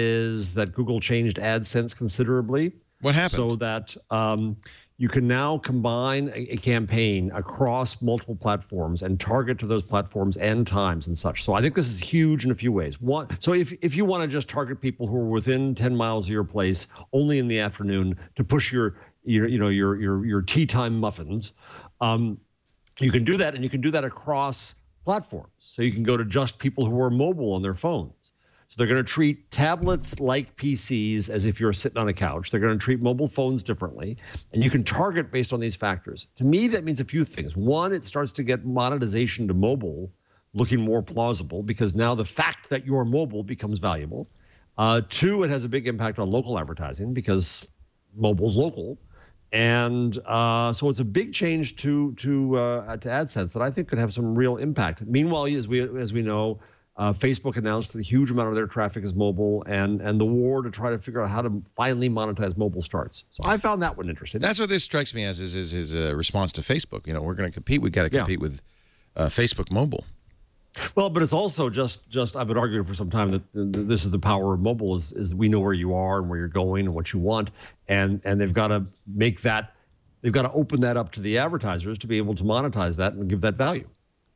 is that Google changed AdSense considerably. What happened? So that um, you can now combine a, a campaign across multiple platforms and target to those platforms and times and such. So I think this is huge in a few ways. One, so if, if you want to just target people who are within ten miles of your place only in the afternoon to push your, your you know, your, your, your tea time muffins, um, you can do that, and you can do that across platforms. So you can go to just people who are mobile on their phones. So they're going to treat tablets like P Cs as if you're sitting on a couch. They're going to treat mobile phones differently, and you can target based on these factors. To me, that means a few things. One, it starts to get monetization to mobile looking more plausible because now the fact that you're mobile becomes valuable. Uh, two, it has a big impact on local advertising because mobile's local. And uh, so it's a big change to to uh, to AdSense that I think could have some real impact. Meanwhile, as we as we know, uh, Facebook announced that a huge amount of their traffic is mobile, and and the war to try to figure out how to finally monetize mobile starts. So I found that one interesting. That's what this strikes me as is is his uh, response to Facebook. You know, we're going to compete. We've got to compete yeah. with uh, Facebook Mobile. Well, but it's also just just I've been arguing for some time that this is the power of mobile is is we know where you are and where you're going and what you want, and and they've got to make that they've got to open that up to the advertisers to be able to monetize that and give that value.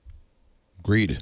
Agreed.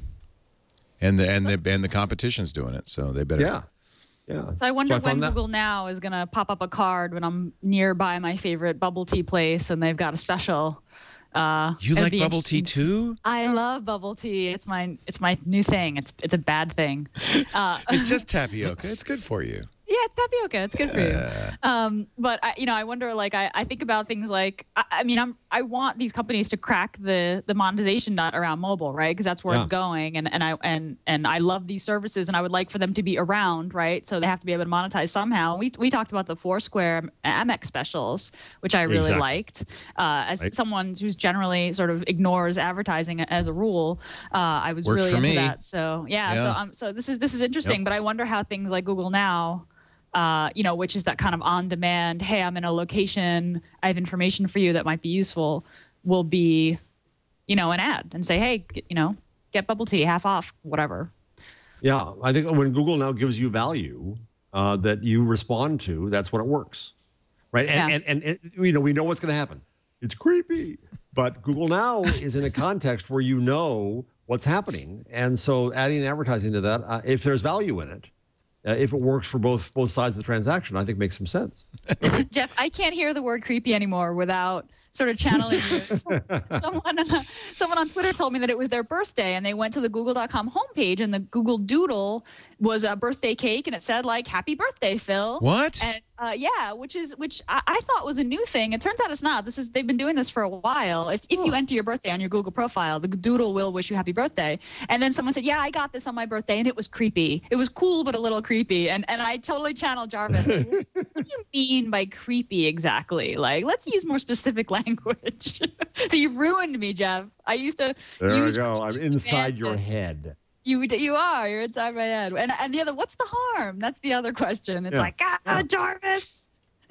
And the and the and the competition's doing it, so they better. Yeah. Yeah. So I wonder so I when that, Google Now is going to pop up a card when I'm nearby my favorite bubble tea place and they've got a special. Uh, you like bubble tea too? I love bubble tea. It's my it's my new thing. It's it's a bad thing. Uh, it's just tapioca. It's good for you. Yeah, it's tapioca. It's good for you. Um, but I, you know, I wonder. Like, I, I think about things like. I, I mean, I'm I want these companies to crack the the monetization nut around mobile, right? Because that's where yeah. it's going. And and I and and I love these services, and I would like for them to be around, right? So they have to be able to monetize somehow. We we talked about the Foursquare Amex specials, which I really exactly. liked. Uh, as right. someone who's generally sort of ignores advertising as a rule, uh, I was Worked really for into me. that. So yeah, yeah. so um, so this is this is interesting. Yep. But I wonder how things like Google Now. Uh, you know, which is that kind of on-demand, hey, I'm in a location, I have information for you that might be useful, will be, you know, an ad and say, hey, get, you know, get bubble tea, half off, whatever. Yeah, I think when Google Now gives you value uh, that you respond to, that's when it works, right? And, Yeah. and, and, and, you know, we know what's going to happen. It's creepy. But Google Now is in a context where you know what's happening. And so adding advertising to that, uh, if there's value in it, Uh, if it works for both both sides of the transaction, I think makes some sense. Jeff, I can't hear the word creepy anymore without sort of channeling you. Someone, uh, someone on Twitter told me that it was their birthday and they went to the google dot com homepage and the Google Doodle was a birthday cake and it said like, happy birthday, Phil. What? And uh, yeah, which is which I, I thought was a new thing. It turns out it's not. This is they've been doing this for a while. If if you enter your birthday on your Google profile, the Doodle will wish you happy birthday. And then someone said, yeah, I got this on my birthday and it was creepy. It was cool but a little creepy. And and I totally channeled Jarvis. Like, what do you mean by creepy exactly? Like, let's use more specific language. So you ruined me, Jeff. I used to. There we use go. I'm inside your and- head. You you are. You're inside my head. And and the other, what's the harm? That's the other question. It's Yeah. like, ah, Yeah. Jarvis.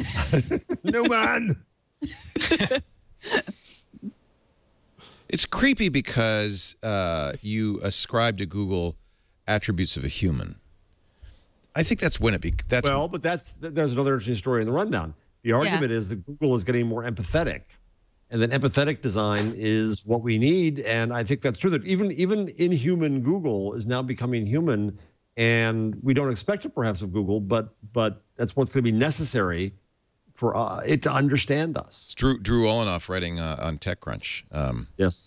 No man. It's creepy because uh, you ascribe to Google attributes of a human. I think that's when it be that's Well, but that's there's another interesting story in the rundown. The argument is that Google is getting more empathetic, and that empathetic design is what we need. And I think that's true. That even even inhuman Google is now becoming human, and we don't expect it perhaps of Google, but but that's what's going to be necessary for uh, it to understand us. It's Drew Drew Olenoff writing uh, on TechCrunch. Um, yes.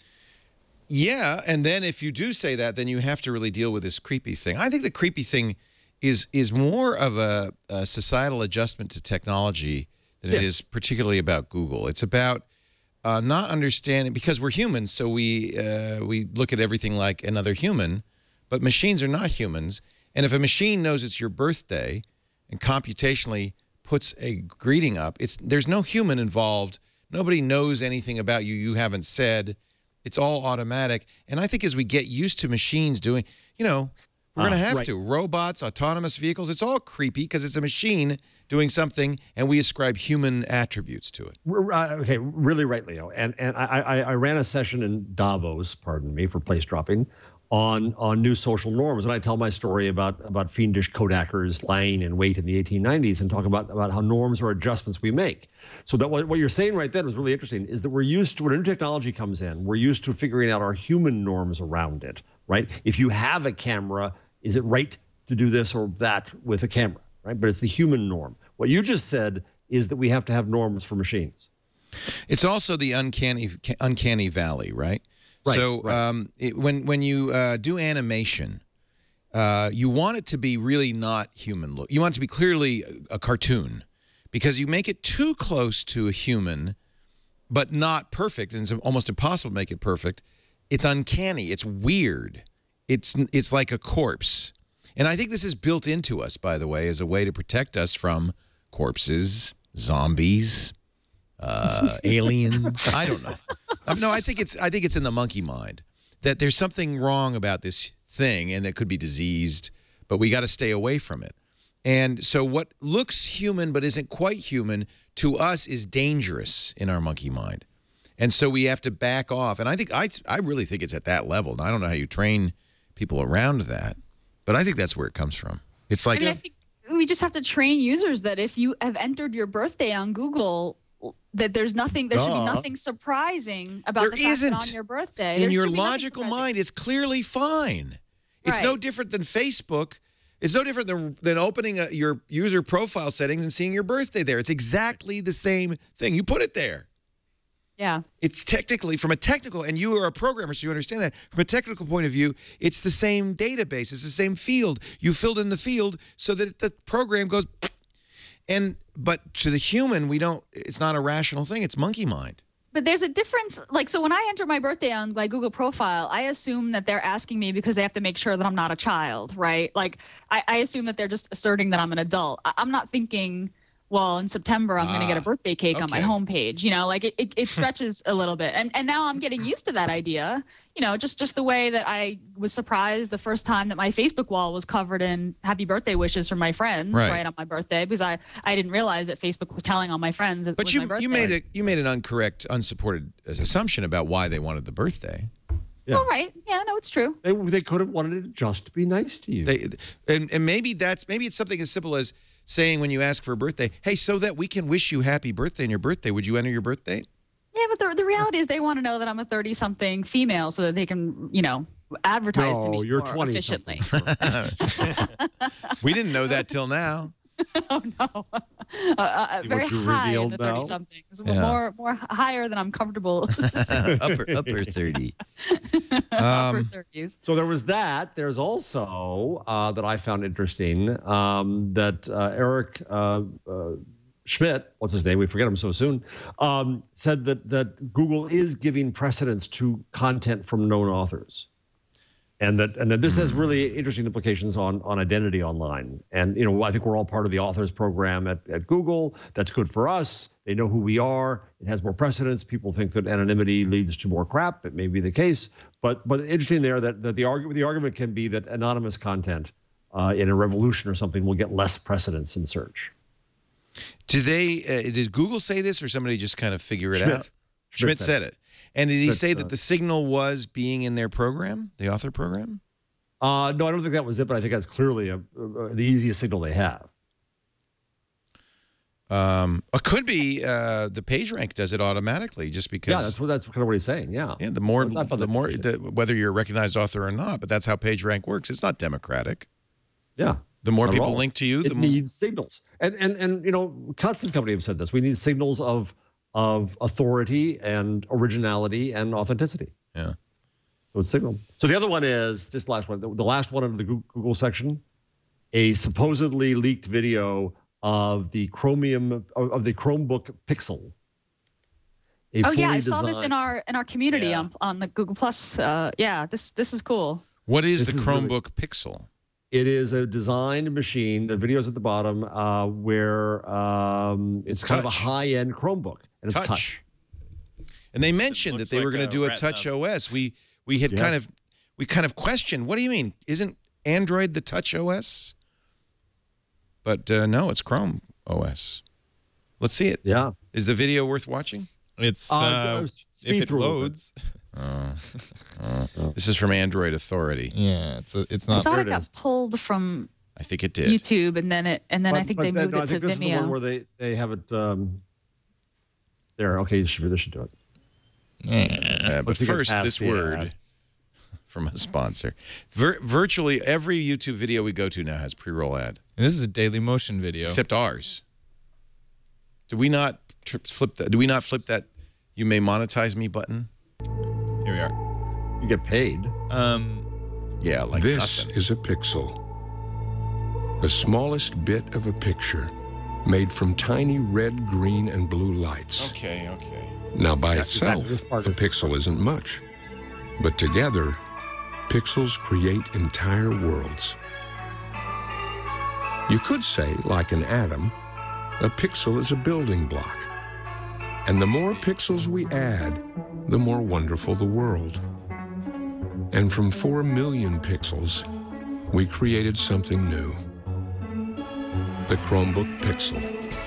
Yeah, and then if you do say that, then you have to really deal with this creepy thing. I think the creepy thing is is more of a, a societal adjustment to technology than Yes. it is particularly about Google. It's about uh, not understanding, because we're humans, so we uh, we look at everything like another human, but machines are not humans. And if a machine knows it's your birthday and computationally puts a greeting up, it's there's no human involved. Nobody knows anything about you you haven't said. It's all automatic. And I think as we get used to machines doing, you know, we're going to Ah, have right. to. Robots, autonomous vehicles, it's all creepy because it's a machine doing something and we ascribe human attributes to it. R- uh, okay, really right, Leo. And and I, I I ran a session in Davos, pardon me for place dropping, on on new social norms. And I tell my story about about fiendish Kodakers lying in wait in the eighteen nineties and talk about, about how norms are adjustments we make. So that what, what you're saying right then was really interesting, is that we're used to, when new technology comes in, we're used to figuring out our human norms around it, right? If you have a camera, is it right to do this or that with a camera, right? But it's the human norm. What you just said is that we have to have norms for machines. It's also the uncanny uncanny valley, right? Right, so right. Um, it, when when you uh, do animation, uh, you want it to be really not human look. You want it to be clearly a, a cartoon, because you make it too close to a human, but not perfect, and it's almost impossible to make it perfect. It's uncanny. It's weird. It's it's like a corpse. And I think this is built into us, by the way, as a way to protect us from corpses, zombies, uh, aliens. I don't know. Um, no, I think it's I think it's in the monkey mind that there's something wrong about this thing, and it could be diseased, but we got to stay away from it. And so what looks human but isn't quite human to us is dangerous in our monkey mind. And so we have to back off. And I think I, I really think it's at that level. And I don't know how you train people around that, but I think that's where it comes from. It's like... I mean, I think we just have to train users that if you have entered your birthday on Google, that there's nothing, there should be nothing surprising about there the fact isn't. that on your birthday. In there your should be nothing logical surprising. mind, it's clearly fine. It's Right. no different than Facebook. It's no different than, than opening a, your user profile settings and seeing your birthday there. It's exactly the same thing. You put it there. Yeah. It's technically, from a technical, and you are a programmer, so you understand that. From a technical point of view, it's the same database. It's the same field. You filled in the field so that the program goes, and but to the human, we don't, it's not a rational thing. It's monkey mind. But there's a difference. Like, so when I enter my birthday on my Google profile, I assume that they're asking me because they have to make sure that I'm not a child, right? Like, I, I assume that they're just asserting that I'm an adult. I, I'm not thinking, well, in September, I'm ah, going to get a birthday cake okay. on my homepage. You know, like it, it, it stretches a little bit. And and now I'm getting used to that idea, you know, just, just the way that I was surprised the first time that my Facebook wall was covered in happy birthday wishes from my friends right, right on my birthday, because I, I didn't realize that Facebook was telling all my friends it but was you, my birthday. you made it you made an incorrect, unsupported assumption about why they wanted the birthday. Yeah. Well, right. Yeah, no, it's true. They, they could have wanted it just to be nice to you. They, and, and maybe that's maybe it's something as simple as saying when you ask for a birthday, hey, so that we can wish you happy birthday on your birthday, would you enter your birthday? Yeah, but the, the reality is they want to know that I'm a thirty-something female so that they can, you know, advertise no, to me you're more efficiently. We didn't know that till now. Oh, no. Uh, uh, very high in the thirty-somethings. Yeah. More, more higher than I'm comfortable. upper, upper thirty. upper thirties. So there was that. There's also, uh, that I found interesting, um, that uh, Eric uh, uh, Schmidt, what's his name? We forget him so soon, um, said that, that Google is giving precedence to content from known authors. And that and that this has really interesting implications on, on identity online. And, you know, I think we're all part of the authors program at, at Google. That's good for us. They know who we are. It has more precedence. People think that anonymity leads to more crap. It may be the case. But but interesting there that, that the, argu the argument can be that anonymous content uh, in a revolution or something will get less precedence in search. Do they, uh, did Google say this or somebody just kind of figure it Schmidt. out? Schmidt, Schmidt said it. And did he Schmidt, say that uh, the signal was being in their program, the author program? Uh, no, I don't think that was it, but I think that's clearly a, a, the easiest signal they have. Um, it could be uh, the PageRank does it automatically just because. Yeah, that's what that's kind of what he's saying. Yeah. Yeah, the more, the more, the, whether you're a recognized author or not, but that's how PageRank works. It's not democratic. Yeah. The more people link to you, the it more. needs signals. And and and you know, Cutts and Company have said this. We need signals of of authority and originality and authenticity. Yeah. So it's signal. So the other one is this last one, the, the last one under the Google section, a supposedly leaked video of the Chromium of, of the Chromebook Pixel. Oh yeah, I saw this in our in our community yeah. on on the Google Plus. Uh, yeah, this this is cool. What is this the is Chromebook really, Pixel? It is a designed machine. The video's at the bottom uh, where um, it's, it's kind touch. of a high-end Chromebook, and touch. it's touch. And they mentioned that they like were going to do a Touch O S. We we had yes. kind of we kind of questioned. What do you mean? Isn't Android the Touch O S? But uh, no, it's Chrome O S. Let's see it. Yeah. Is the video worth watching? It's uh, uh, if it loads. Uh, uh, this is from Android Authority. Yeah, it's a, it's not. I thought it it got is. pulled from. I think it did. YouTube, and then it, and then but, I think but they then, moved no, it I think to this Vimeo. is the one where they they have it. Um, there, okay, this should, this should do it. Yeah, but first, this word ad. from a sponsor. Vir virtually every YouTube video we go to now has pre-roll ad. And this is a Daily Motion video, except ours. Do we not flip that? Do we not flip that? You may monetize me button. Here we are. You get paid. Um, yeah, like this nothing. is a pixel, the smallest bit of a picture, made from tiny red, green, and blue lights. Okay, okay. Now, by That's itself, exactly a pixel isn't much, but together, pixels create entire worlds. You could say, like an atom, a pixel is a building block. And the more pixels we add, the more wonderful the world. And from four million pixels, we created something new. The Chromebook Pixel.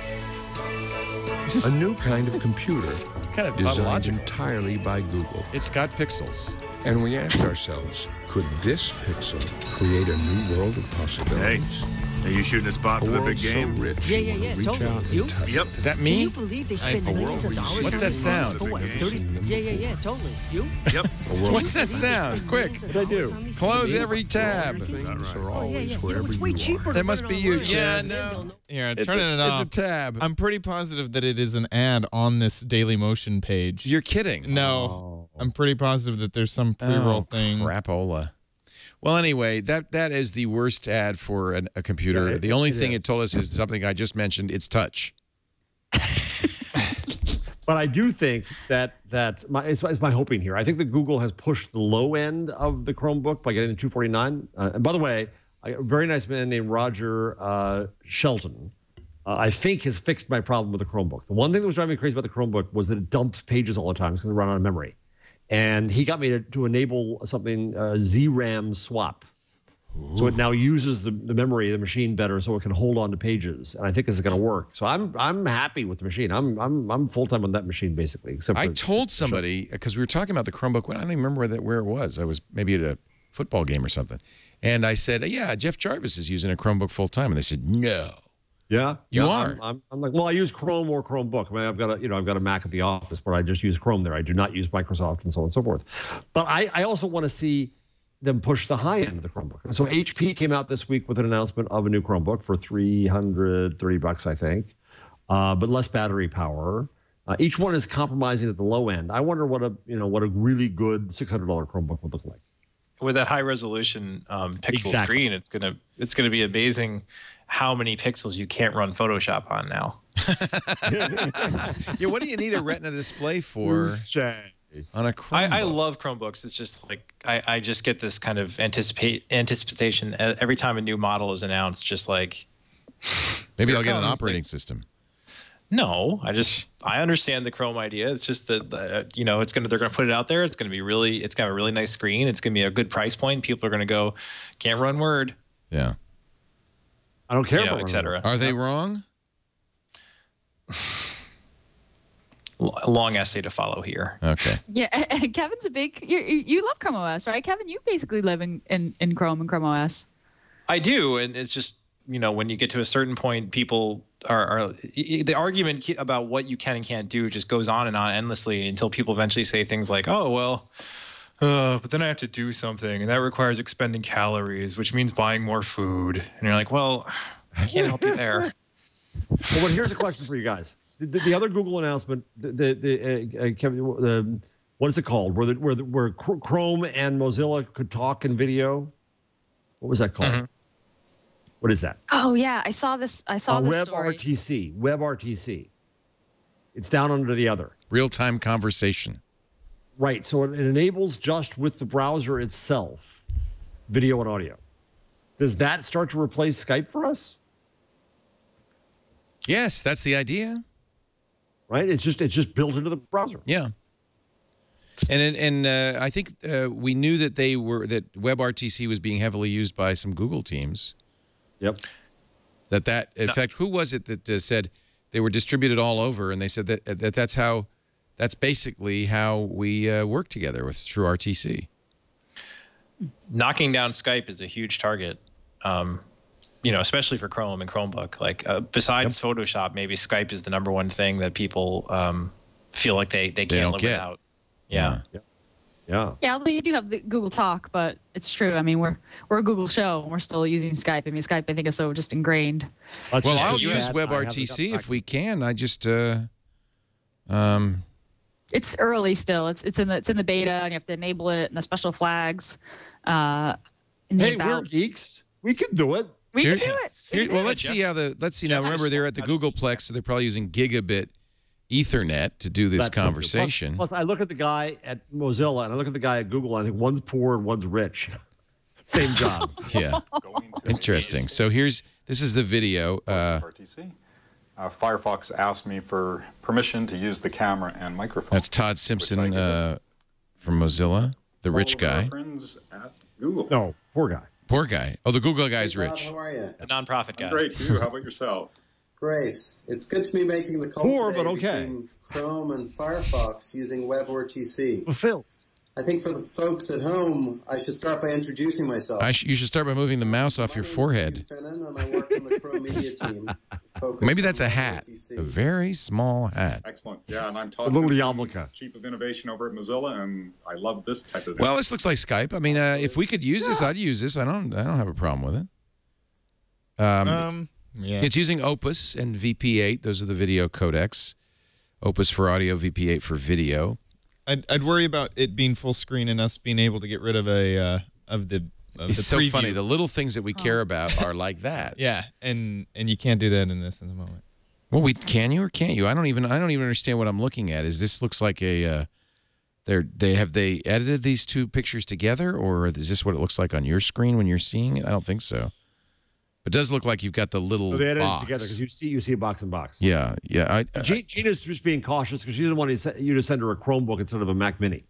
A new kind of computer kind of designed tautological. entirely by Google. It's got pixels. And we asked ourselves, could this pixel create a new world of possibilities? Hey, are you shooting a spot for A the world big game? so rich, Yeah, yeah, you yeah, wanna reach totally. out and You? touch Yep. it. Is that Can me? you believe they spend I- millions of dollars? What's on that these sound? for what, thirty? Yeah, yeah, yeah, totally. You? Yep. What's that sound? Quick. What I do? Close every tab. Things are Oh, yeah, always yeah. You know, wherever it's way you cheaper are. to That must run be it you, online. Chad. No. Yeah, It's turning a, it off. It's a tab. I'm pretty positive that it is an ad on this Daily Motion page. You're kidding. No, I'm pretty positive that there's some pre-roll oh, thing. Crapola. Well, anyway, that that is the worst ad for an, a computer. Yeah, it- the only it thing is. it told us is something I just mentioned. It's touch. But I do think that that my, it's, it's my hoping here. I think that Google has pushed the low end of the Chromebook by getting the two forty-nine. Uh, and by the way, a very nice man named Roger uh, Shelton, uh, I think has fixed my problem with the Chromebook. The one thing that was driving me crazy about the Chromebook was that it dumps pages all the time because they run out of memory. And he got me to, to enable something, uh, Z RAM swap. Ooh. So it now uses the, the memory of the machine better, so it can hold on to pages. And I think this is going to work. So I'm I'm happy with the machine. I'm I'm I'm full time on that machine basically. Except I for, told somebody because we were talking about the Chromebook. I don't even remember where that where it was. I was maybe at a football game or something, and I said, "Yeah, Jeff Jarvis is using a Chromebook full time," and they said, "No." Yeah, you yeah, are. I'm, I'm, I'm like, well, I use Chrome or Chromebook. I mean, I've got a, you know, I've got a Mac at the office, but I just use Chrome there. I do not use Microsoft and so on and so forth. But I, I also want to see them push the high end of the Chromebook. So H P came out this week with an announcement of a new Chromebook for three hundred thirty bucks, I think, uh, but less battery power. Uh, each one is compromising at the low end. I wonder what a, you know, what a really good six hundred dollar Chromebook would look like. With that high resolution um, pixel Exactly. screen, it's gonna it's gonna be amazing how many pixels you can't run Photoshop on now. Yeah, what do you need a Retina display for on a Chromebook? I, I love Chromebooks. It's just like I, I just get this kind of anticipate anticipation every time a new model is announced. Just like maybe here I'll get an comes, operating like, system. No, I just I understand the Chrome idea. It's just that uh, you know it's gonna they're gonna put it out there. It's gonna be really it's got a really nice screen. It's gonna be a good price point. People are gonna go, can't run Word. Yeah, I don't care you know, about et cetera. Are they wrong? Long essay to follow here. Okay. Yeah, Kevin's a big. You you love Chrome O S, right, Kevin? You basically live in, in, in Chrome and Chrome O S. I do, and it's just you know when you get to a certain point, people are, are the argument about what you can and can't do just goes on and on endlessly until people eventually say things like, "Oh well, uh, but then I have to do something, and that requires expending calories, which means buying more food." And you're like, "Well, I can't help you there." Well, but here's a question for you guys. The, the, the other Google announcement, the the, the, uh, Kevin, the what is it called? Where the, where the, where Chrome and Mozilla could talk in video. What was that called? Mm-hmm. What is that? Oh yeah, I saw this. I saw uh, this Web story. R T C. Web R T C. It's down under the other. Real-time conversation. Right. So it, it enables just with the browser itself, video and audio. Does that start to replace Skype for us? Yes, that's the idea. Right. It's just it's just built into the browser. Yeah. And and uh, I think uh, we knew that they were that WebRTC was being heavily used by some Google teams. Yep. That that in No. fact, who was it that uh, said they were distributed all over, and they said that that that's how that's basically how we uh, work together with through R T C. Knocking down Skype is a huge target. Um, you know, especially for Chrome and Chromebook. Like uh, besides yep. Photoshop, maybe Skype is the number one thing that people um, feel like they they can't don't live get. without. Yeah. Yeah. Yeah. Yeah, although you do have the Google Talk, but it's true. I mean, we're we're a Google show, and we're still using Skype. I mean, Skype, I think, is so just ingrained. Let's well, just I'll use use that. WebRTC if we can. I just, uh, um, It's early still. It's it's in the it's in the beta, and you have to enable it and the special flags. Uh, in the Hey, about. we're geeks. We can do it. We Here- can do it. We Here, can well, do let's it. see how the let's see now. Remember, they're at the Googleplex, so they're probably using gigabit Ethernet to do this That's true. conversation. Plus, plus, I look at the guy at Mozilla and I look at the guy at Google, and I think one's poor and one's rich. Same job. Yeah, interesting. So here's this is the video. Uh, uh, Firefox asked me for permission to use the camera and microphone. That's Todd Simpson uh, from Mozilla, the rich guy. Friends at Google. No, poor guy. Poor guy. Oh, the Google guy's Hey, Bob, rich. How are you? The nonprofit guy. I'm great, Hugh. How about yourself? Great. It's good to be making the call Poor, today but okay. between Chrome and Firefox using WebRTC. Phil. I think for the folks at home, I should start by introducing myself. I sh you should start by moving the mouse off your forehead. Finnan, and I work on the Chrome Media team. Maybe that's a hat. A very small hat. Excellent. Yeah, and I'm Todd A little Simpson, yarmulke. Chief of Innovation over at Mozilla, and I love this type of. Well, this looks like Skype. I mean, uh, if we could use this, I'd use this. I don't. I don't have a problem with it. Um, Um, yeah. It's using Opus and V P eight. Those are the video codecs. Opus for audio, V P eight for video. I'd, I'd worry about it being full screen and us being able to get rid of a uh, of the. Of It's the so preview. funny. The little things that we care about are like that. Yeah, and and you can't do that in this in the moment. Well, we can you or can't you? I don't even. I don't even understand what I'm looking at. Is this looks like a? Uh, they're they have they edited these two pictures together, or is this what it looks like on your screen when you're seeing it? I don't think so. It does look like you've got the little So they edited it box together because you see you see a box and box. Yeah, yeah. I, I, G Gina's just being cautious because she doesn't want to se- you to send her a Chromebook instead of a Mac Mini.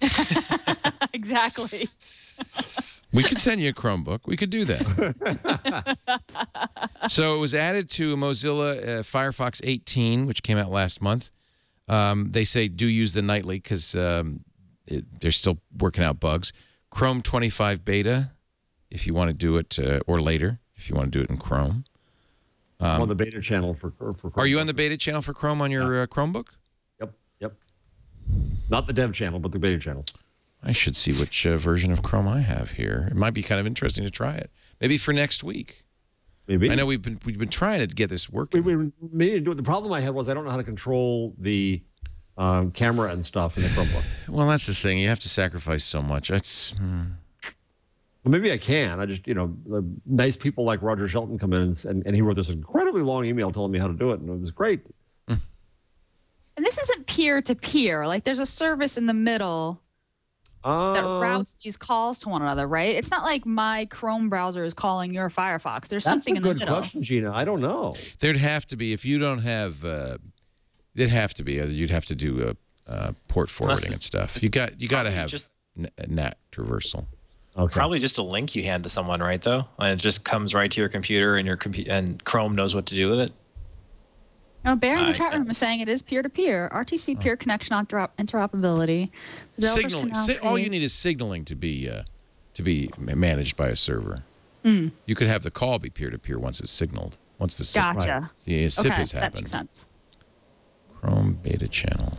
Exactly. we could send you a Chromebook. We could do that. So it was added to Mozilla uh, Firefox eighteen, which came out last month. Um, they say do use the nightly because um, it, they're still working out bugs. Chrome twenty-five beta, if you want to do it, uh, or later, if you want to do it in Chrome. Um, I'm on the beta channel for for Chromebook. Are you on the beta channel for Chrome on your uh, Chromebook? Yep, yep. Not the dev channel, but the beta channel. I should see which uh, version of Chrome I have here. It might be kind of interesting to try it. Maybe for next week. Maybe. I know we've been we've been trying to get this working. We, we made it do it. The problem I had was I don't know how to control the um, camera and stuff in the Chromebook. Well, that's the thing. You have to sacrifice so much. That's. Hmm. Well, maybe I can. I just, you know, the nice people like Roger Shelton come in and, and, and he wrote this incredibly long email telling me how to do it, and it was great. And this isn't peer-to-peer. Like, there's a service in the middle Uh, that routes these calls to one another, right? It's not like my Chrome browser is calling your Firefox. There's That's something a in the good middle. question, Gina. I don't know. There'd have to be if you don't have. Uh, it'd have to be. Uh, you'd have to do uh, uh, port forwarding and stuff. You got. You got to have just- n NAT traversal. Okay. Probably just a link you hand to someone, right? Though, and it just comes right to your computer, and your compu and Chrome knows what to do with it. No, Bear in the I chat room is saying it is peer-to-peer. R T C peer connection interop interoperability. Developers Signaling. can now Si all you create- need is signaling to be uh, to be ma- managed by a server. Mm. You could have the call be peer to peer once it's signaled. Once the SIP, Gotcha. the SIP okay, has that happened. makes sense. Chrome beta channel.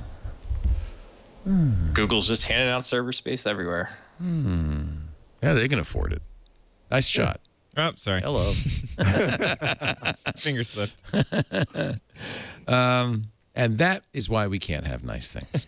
Google's just handing out server space everywhere. Hmm. Yeah, they can afford it. Nice shot. Oh, sorry. Hello. Finger slipped. um, and that is why we can't have nice things.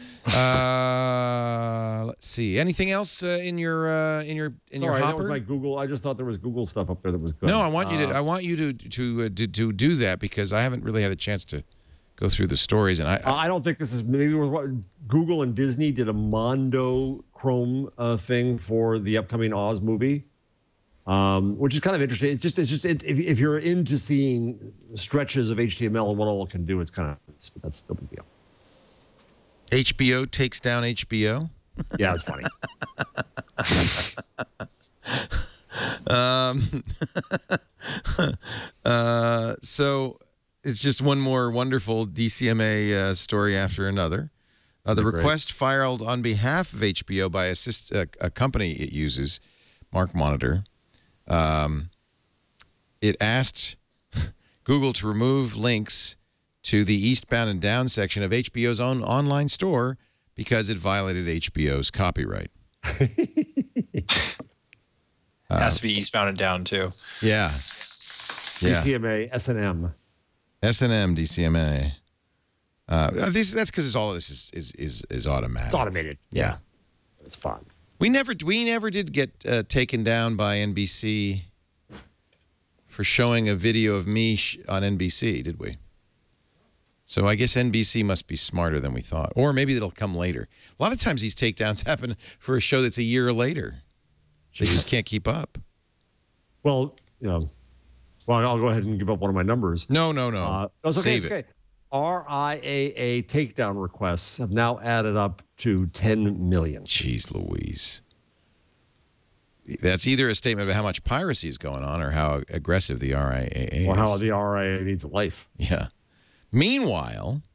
uh, let's see. Anything else uh, in your uh, in your in Sorry, your that hopper? was my Google. I just thought there was Google stuff up there that was good. No, I want you to. Uh, I want you to to, uh, to to do that because I haven't really had a chance to go through the stories, and I. Uh, I don't think this is maybe what Google and Disney did a Mondo Chrome uh, thing for the upcoming Oz movie, um, which is kind of interesting. It's just it's just it, if if you're into seeing stretches of H T M L and what all it can do, it's kind of that's no big deal. H B O takes down H B O. Yeah, it's funny. um, uh, so it's just one more wonderful D C M A uh, story after another. Uh, the Great. request filed on behalf of H B O by assist, uh, a company it uses, Mark Monitor. Um, it asked Google to remove links to the eastbound and down section of H B O's own online store because it violated H B O's copyright. It has to be eastbound and down too. Yeah. D C M A, S and M. S and M, D C M A. Uh, this, that's because it's all of this is is is, is automatic. It's automated. Yeah, it's fun. We never we never did get uh, taken down by N B C for showing a video of me sh on N B C, did we? So I guess N B C must be smarter than we thought, or maybe it'll come later. A lot of times these takedowns happen for a show that's a year later. They just can't keep up. Well, you know, Well, I'll go ahead and give up one of my numbers. No, no, no. Uh, it's okay, Save it's okay. it. R I A A takedown requests have now added up to ten million. Jeez Louise. That's either a statement about how much piracy is going on or how aggressive the R I A A is. Or how the R I A A needs a life. Yeah. Meanwhile,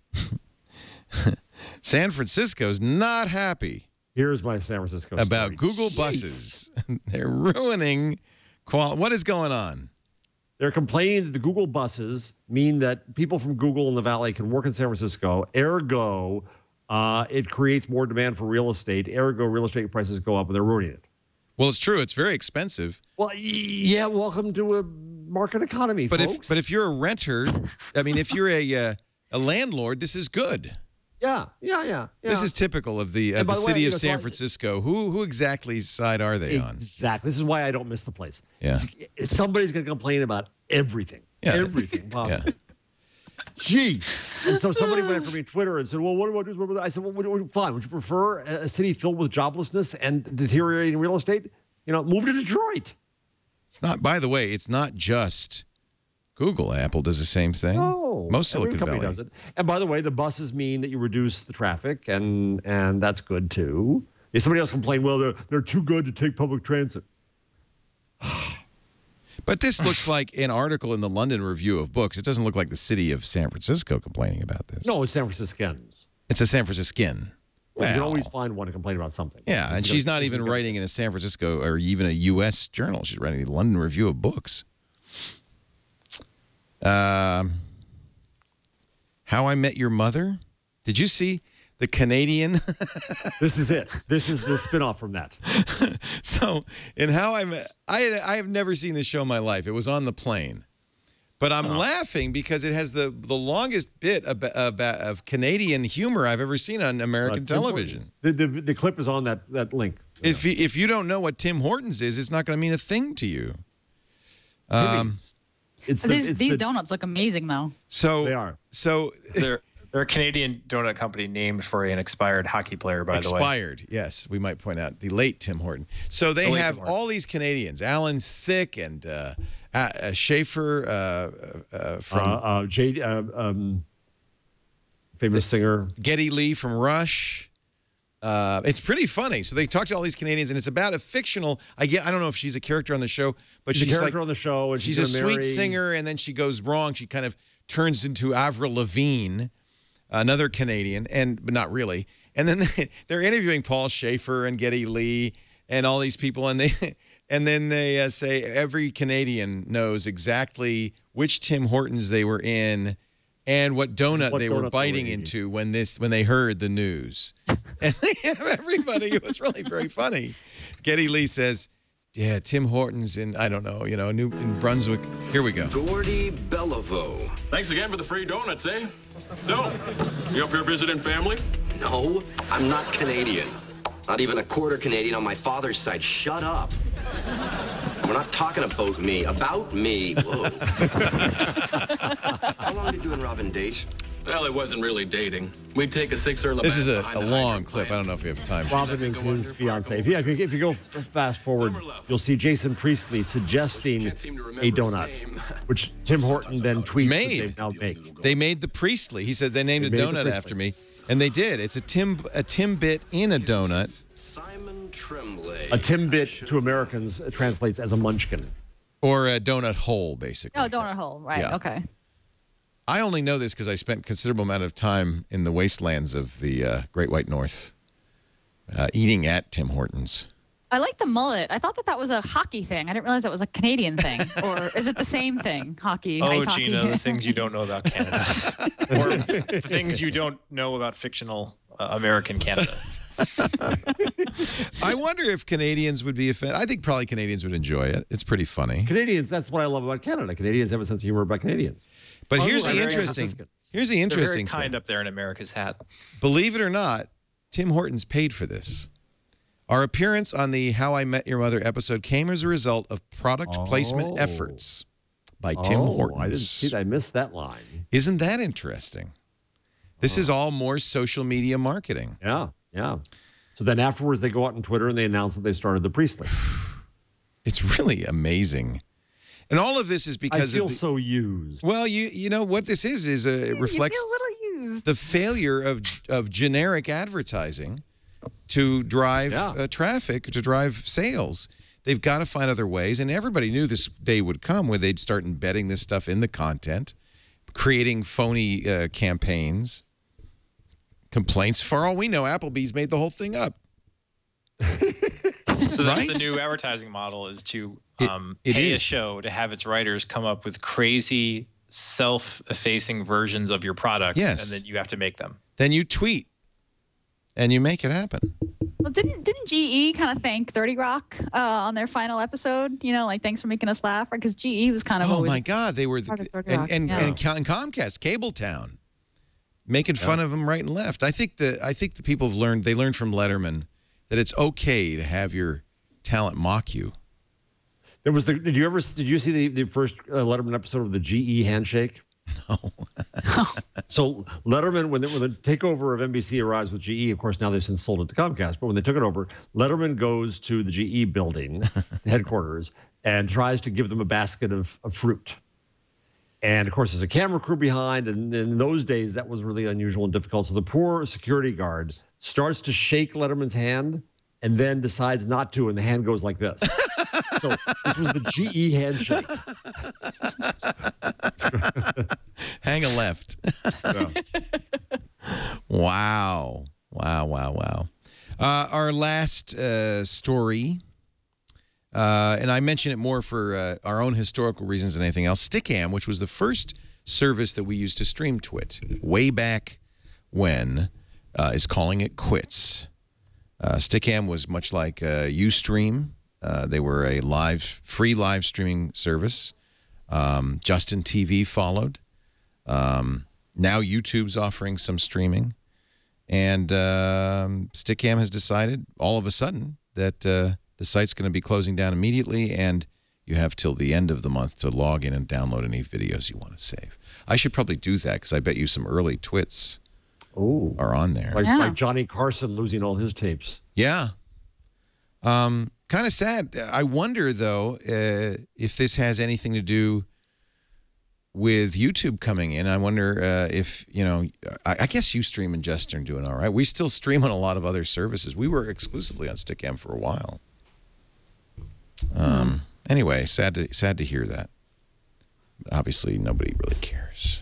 San Francisco's not happy. Here's my San Francisco about story. Google Jeez. buses. They're ruining quality. What is going on? They're complaining that the Google buses mean that people from Google in the Valley can work in San Francisco. Ergo, uh, it creates more demand for real estate. Ergo, real estate prices go up and they're ruining it. Well, it's true. It's very expensive. Well, yeah, welcome to a market economy, but folks. If, but if you're a renter, I mean, if you're a uh, a landlord, this is good. Yeah, yeah, yeah. yeah. This is typical of the, of the, the city way, of know, San so Francisco. Who who exactly side are they on? Exactly. This is why I don't miss the place. Yeah. Somebody's going to complain about everything. Yeah. Everything possible. Yeah. Gee. And so somebody went from me Twitter and said, well, what about this? What about that? I said, well, what, what, fine. Would you prefer a city filled with joblessness and deteriorating real estate? You know, move to Detroit. It's not, by the way, it's not just Google. Apple does the same thing. No. Most every Silicon company Valley does it. And by the way, the buses mean that you reduce the traffic, and and that's good too. If somebody else complained, well, they're, they're too good to take public transit. But this looks like an article in the London Review of Books. It doesn't look like the city of San Francisco complaining about this. No, it's San Franciscans. It's a San Franciscan. Well, you can Well, always find one to complain about something. yeah, This and is she's gonna- not this is even gonna- writing in a San Francisco or even a U S journal. She's writing the London Review of Books. Um, How I Met Your Mother? Did you see the Canadian? This is it. This is the spinoff from that. So, in How I Met, I I have never seen this show in my life. It was on the plane, but I'm laughing because it has the the longest bit of, of, of Canadian humor I've ever seen on American Uh, Tim television. Hortons. The, the the clip is on that that link. If you, if you don't know what Tim Hortons is, it's not going to mean a thing to you. Um, It's the, these it's these the, donuts look amazing, though. so They are. So They're they're a Canadian donut company named for an expired hockey player, by the way. expired, yes, we might point out the late Tim Horton. So they The late have Tim Horton. all these Canadians: Alan Thicke and uh, uh, Schaefer uh, uh, from uh, uh, Jade, uh, um, famous singer. Geddy Lee from Rush. Uh, it's pretty funny. So they talk to all these Canadians, and it's about a fictional. I get. I don't know if she's a character on the show, but She's she's, a character like, on the show, and she's, she's, a gonna sweet marry- singer, and then she goes wrong. She kind of turns into Avril Lavigne, another Canadian, and but not really. And then they, they're interviewing Paul Schaefer and Geddy Lee and all these people, and they and then they uh, say every Canadian knows exactly which Tim Hortons they were in and what donut What they donut were they biting were eating. into when this when they heard the news. And they have everybody. It was really very funny. Geddy Lee says, "Yeah, Tim Hortons in I don't know, you know, New in Brunswick. Here we go." Gordy Bellavo. Thanks again for the free donuts, eh? So, you up here visiting family? No, I'm not Canadian. Not even a quarter Canadian on my father's side. Shut up. We're not talking about me. About me. Whoa. How long did you and Robin date? Well, it wasn't really dating. We'd take a six-er This is a, behind a the long hydrant clip. I plant. don't know if we have time. Robin is his fiance. If you, if you if you go f- fast forward, you'll see Jason Priestley suggesting a donut, which Tim Horton then tweets Made. that they now make. They made the Priestley. He said they named They a made the donut Priestley. after me, and they did. It's a Tim a Timbit in a donut. Simon Tremblay. A Timbit to Americans translates as a munchkin. Or a donut hole, basically. Oh, donut hole. Right. Yeah. Okay. I only know this because I spent considerable amount of time in the wastelands of the uh, Great White North, uh, eating at Tim Hortons. I like the mullet. I thought that that was a hockey thing. I didn't realize it was a Canadian thing. Or is it the same thing? Hockey, Oh, ice hockey. Gina, the things you don't know about Canada. Or the things you don't know about fictional uh, American Canada. I wonder if Canadians would be offended. I think probably Canadians would enjoy it. It's pretty funny. Canadians, that's what I love about Canada. Canadians have a sense of humor about Canadians. But Oh, here's I the very interesting. Franciscans. Here's the They're interesting very kind thing. up there in America's hat. Believe it or not, Tim Hortons paid for this. Our appearance on the How I Met Your Mother episode came as a result of product placement Oh. efforts by Tim oh, Hortons. I didn't see that. I missed that line. Isn't that interesting? This is all more social media marketing. Yeah, yeah. So then afterwards, they go out on Twitter and they announce that they started the Priestley. It's really amazing. And all of this is because I feel of the, so used. Well, you you know what this is is a, it reflects You feel a little used. the failure of of generic advertising to drive Yeah. uh, traffic, to drive sales. They've got to find other ways, and everybody knew this day would come where they'd start embedding this stuff in the content, creating phony uh, campaigns, complaints. For all we know, Applebee's made the whole thing up. So that's Right? the new advertising model, is to It- um, it pay a is. show to have its writers come up with crazy self-effacing versions of your product, Yes. and then you have to make them. Then you tweet, and you make it happen. Well, didn't didn't G E kind of thank thirty Rock uh, on their final episode? You know, like thanks for making us laugh, because G E was kind of Oh always my God, they were part the, of thirty and Rock, and, yeah. and and Comcast, Cabletown, making fun of them right and left. I think the I think the people have learned. They learned from Letterman that it's okay to have your talent mock you. There was the. Did you ever? Did you see the, the first uh, Letterman episode of the G E handshake? No. So Letterman, when the, when the takeover of N B C arrives with G E, of course now they've since sold it to Comcast. But when they took it over, Letterman goes to the G E building, the headquarters, and tries to give them a basket of, of fruit. And of course, there's a camera crew behind, and in those days that was really unusual and difficult. So the poor security guard starts to shake Letterman's hand, and then decides not to, and the hand goes like this. So this was the G E handshake. Hang a left. Wow. Wow, wow, wow. Uh, our last uh, story, uh, and I mention it more for uh, our own historical reasons than anything else, Stickam, which was the first service that we used to stream Twit way back when, uh, is calling it quits. Uh, Stickam was much like uh, Ustream. Uh, they were a live, free live streaming service. Um, Justin T V followed. Um, now YouTube's offering some streaming. And um, Stickam has decided all of a sudden that uh, the site's going to be closing down immediately, and you have till the end of the month to log in and download any videos you want to save. I should probably do that, because I bet you some early twits Ooh. are on there. Like, Yeah. like Johnny Carson losing all his tapes. Yeah. Um, kind of sad. I wonder, though, uh, if this has anything to do with YouTube coming in. I wonder uh, if, you know, I, I guess Ustream and Just are doing all right. We still stream on a lot of other services. We were exclusively on Stickam for a while. Um, anyway, sad to, sad to hear that. Obviously, nobody really cares.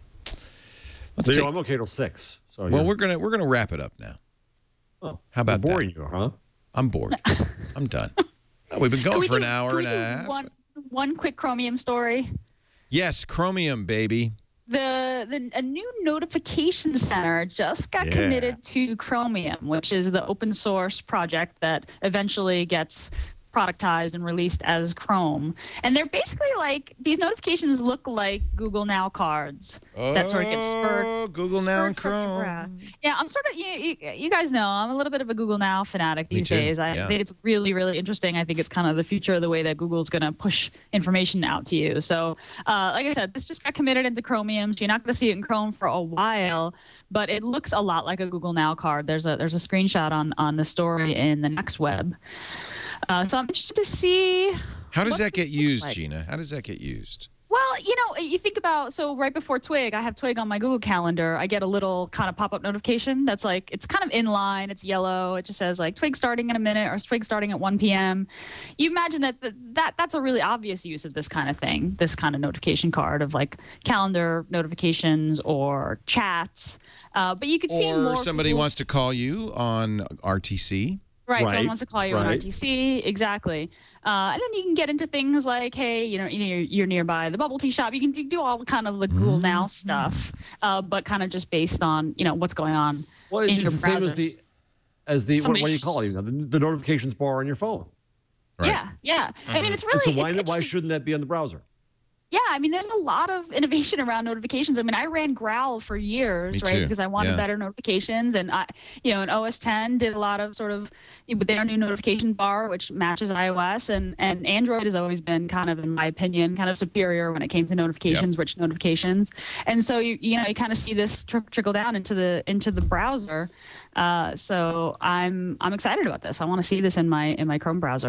Let's Leo, take, I'm okay till six. So well, yeah. we're gonna we're gonna wrap it up now. Oh, How about I'm boring that? you, huh? I'm bored. I'm done. Oh, we've been Can going we for an do- hour can and we a do half. One, one quick Chromium story. Yes, Chromium, baby. The, the a new notification center just got Yeah. committed to Chromium, which is the open source project that eventually gets productized and released as Chrome. And they're basically like, these notifications look like Google Now cards that sort of get spurred. Oh, Google Now and spurred from your breath. Chrome. Yeah, I'm sort of, you, you, you guys know, I'm a little bit of a Google Now fanatic Me these too, days. I yeah. think it's really, really interesting. I think it's kind of the future of the way that Google's going to push information out to you. So, uh, like I said, this just got committed into Chromium. So you're not going to see it in Chrome for a while, but it looks a lot like a Google Now card. There's a there's a screenshot on, on the story in the Next Web. Uh, so I'm interested to see. How does what that get this looks used, like. Gina? How does that get used? Well, you know, you think about, so right before Twig, I have Twig on my Google Calendar. I get a little kind of pop-up notification that's like, it's kind of in line, it's yellow. It just says like Twig starting in a minute or Twig starting at one p m You imagine that th- that that's a really obvious use of this kind of thing, this kind of notification card of like calendar notifications or chats. Uh, but you could see Or more somebody Google- wants to call you on R T C. Right, Right, someone wants to call you on right. R T C, exactly. Uh, and then you can get into things like, hey, you know, you know, you're, you're nearby the bubble tea shop. You can do, do all kind of the Google Now stuff, uh, but kind of just based on, you know, what's going on Well, in it's your the same browsers. as the as the what, Somebody what do you sh- call it? You know, the, the notifications bar on your phone. Right. Yeah, yeah. I mean, it's And really so it's why why interesting. shouldn't that be on the browser? Yeah, I mean, there's a lot of innovation around notifications. I mean, I ran Growl for years, Me right? too, Because I wanted yeah. better notifications, and I, you know, and O S ten did a lot of sort of with their new notification bar, which matches iOS, and and Android has always been kind of, in my opinion, kind of superior when it came to notifications, rich notifications. And so you you know you kind of see this tri- trickle down into the into the browser. Uh, so I'm I'm excited about this. I want to see this in my in my Chrome browser.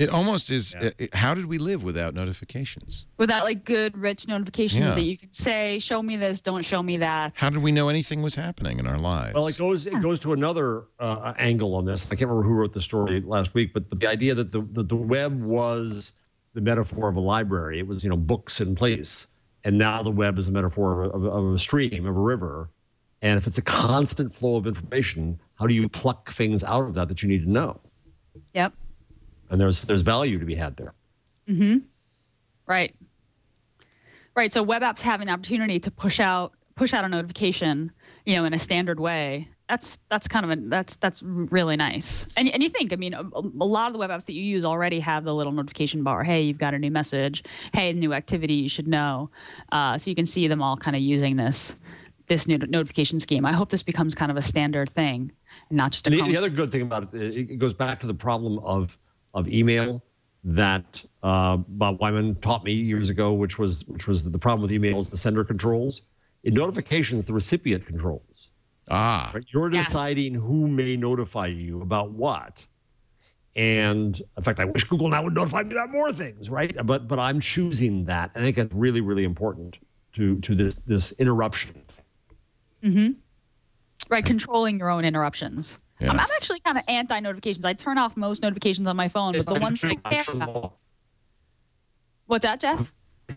It almost is. Yeah. Uh, how did we live without notifications? Without like good, rich notifications Yeah. that you can say, "Show me this, don't show me that." How did we know anything was happening in our lives? Well, it goes it goes to another uh, angle on this. I can't remember who wrote the story last week, but, but the idea that the, the the web was the metaphor of a library. It was, you know, books in place, and now the web is a metaphor of, of, of a stream, of a river. And if it's a constant flow of information, how do you pluck things out of that that you need to know? Yep. And there's there's value to be had there. Mm-hmm. Right. Right. So web apps have an opportunity to push out push out a notification, you know, in a standard way. That's that's kind of a that's that's really nice. And and you think, I mean, a, a lot of the web apps that you use already have the little notification bar. Hey, you've got a new message. Hey, new activity you should know. Uh, so you can see them all kind of using this this new notification scheme. I hope this becomes kind of a standard thing and not just a. And the, the other good thing about it, it goes back to the problem of of email that uh, Bob Wyman taught me years ago, which was which was the problem with email is the sender controls. In notifications, the recipient controls. Ah. Right? You're Yes. deciding who may notify you about what. And in fact, I wish Google now would notify me about more things, right? But but I'm choosing that. I think it's really, really important to to this this interruption. Mm-hmm. Right, controlling your own interruptions. Yes. I'm, I'm actually kind of anti-notifications. I turn off most notifications on my phone, but the ones I care about. What's that, Jeff?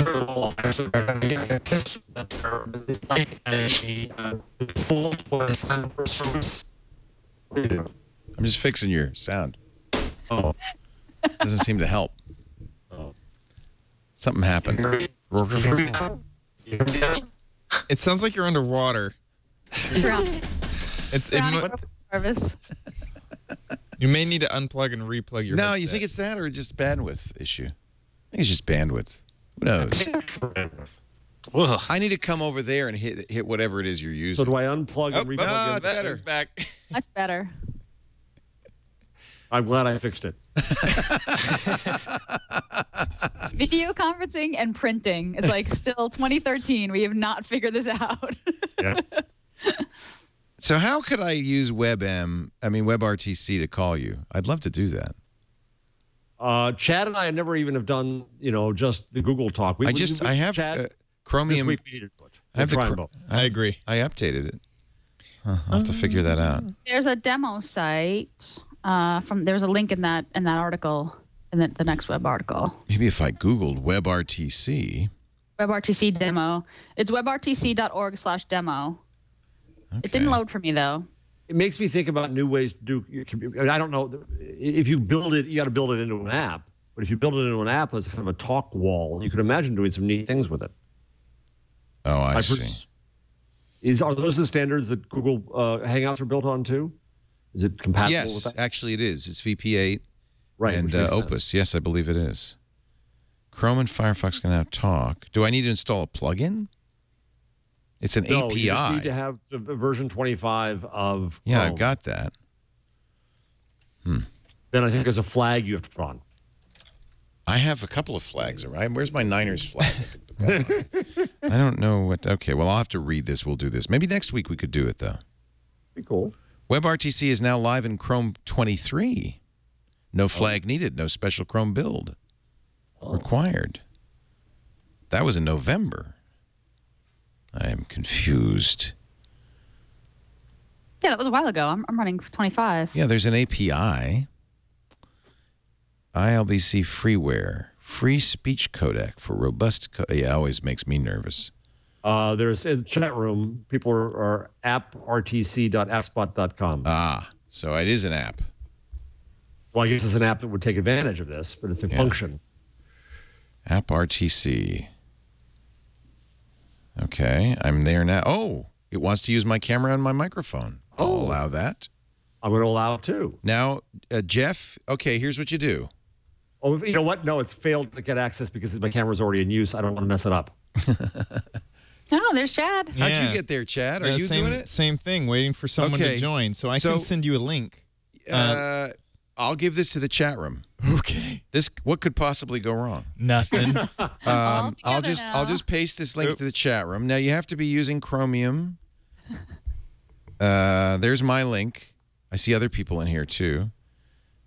I'm just fixing your sound. Oh. Doesn't seem to help. Oh. Something happened. It sounds like you're underwater. It's it, mu- Nervous. you may need to unplug and replug your. No, headset. you think it's that or just bandwidth issue? I think it's just bandwidth. Who knows? Ugh. I need to come over there and hit hit whatever it is you're using. So do I unplug Oh, and replug? oh, it? it's better. It's back. Much better. I'm glad I fixed it. Video conferencing and printing is like still twenty thirteen. We have not figured this out. Yeah. So how could I use WebM, I mean WebRTC to call you? I'd love to do that. Uh, Chad and I never even have done, you know, just the Google Talk. We, I we- just, we- I have Chad, uh, Chromium. This week we needed to put. I have the Try 'em Chr- both. I agree. I updated it. Huh, I'll have to figure that out. There's a demo site uh, from. There's a link in that in that article in the, the next web article. Maybe if I Googled WebRTC. WebRTC demo. It's webrtc.org slash demo. It didn't load for me though. It makes me think about new ways to do. your compu- I don't know if you build it, you got to build it into an app. But if you build it into an app as kind of a talk wall, you could imagine doing some neat things with it. Oh, I, I see. pers- Is are those the standards that Google uh, Hangouts are built on too? Is it compatible Yes, with that? actually it is. It's V P eight Right, and which uh, makes Opus. sense. Yes, I believe it is. Chrome and Firefox can now talk. Do I need to install a plugin? It's an No, A P I. you just need to have the version twenty-five of Yeah, Chrome. I've got that. Hmm. Then I think there's a flag you have to put on. I have a couple of flags, all right? Where's my Niners flag? I don't know what. Okay, well, I'll have to read this. We'll do this. Maybe next week we could do it, though. Be cool. WebRTC is now live in Chrome twenty-three. No flag needed. No special Chrome build required. That was in November. I am confused. Yeah, that was a while ago. I'm, I'm running twenty-five. Yeah, there's an A P I. I L B C freeware. Free speech codec for robust co Yeah, always makes me nervous. Uh, there's in the chat room, people are, are app r t c dot appspot dot com. Ah, so it is an app. Well, I guess it's an app that would take advantage of this, but it's a Yeah. function. App R T C. Okay, I'm there now. Oh, it wants to use my camera and my microphone. I'll Oh. allow that. I'm going to allow it too. Now, uh, Jeff, okay, here's what you do. Oh, you know what? No, it's failed to get access because my camera's already in use. I don't want to mess it up. Oh, there's Chad. How'd Yeah. you get there, Chad? Are Yeah, you same, doing it? Same thing, waiting for someone Okay. to join. So I So- can send you a link. Uh, I'll give this to the chat room. Okay. This what could possibly go wrong? Nothing. Um, I'll together just now. I'll just paste this link Oop. to the chat room. Now you have to be using Chromium. Uh, there's my link. I see other people in here too.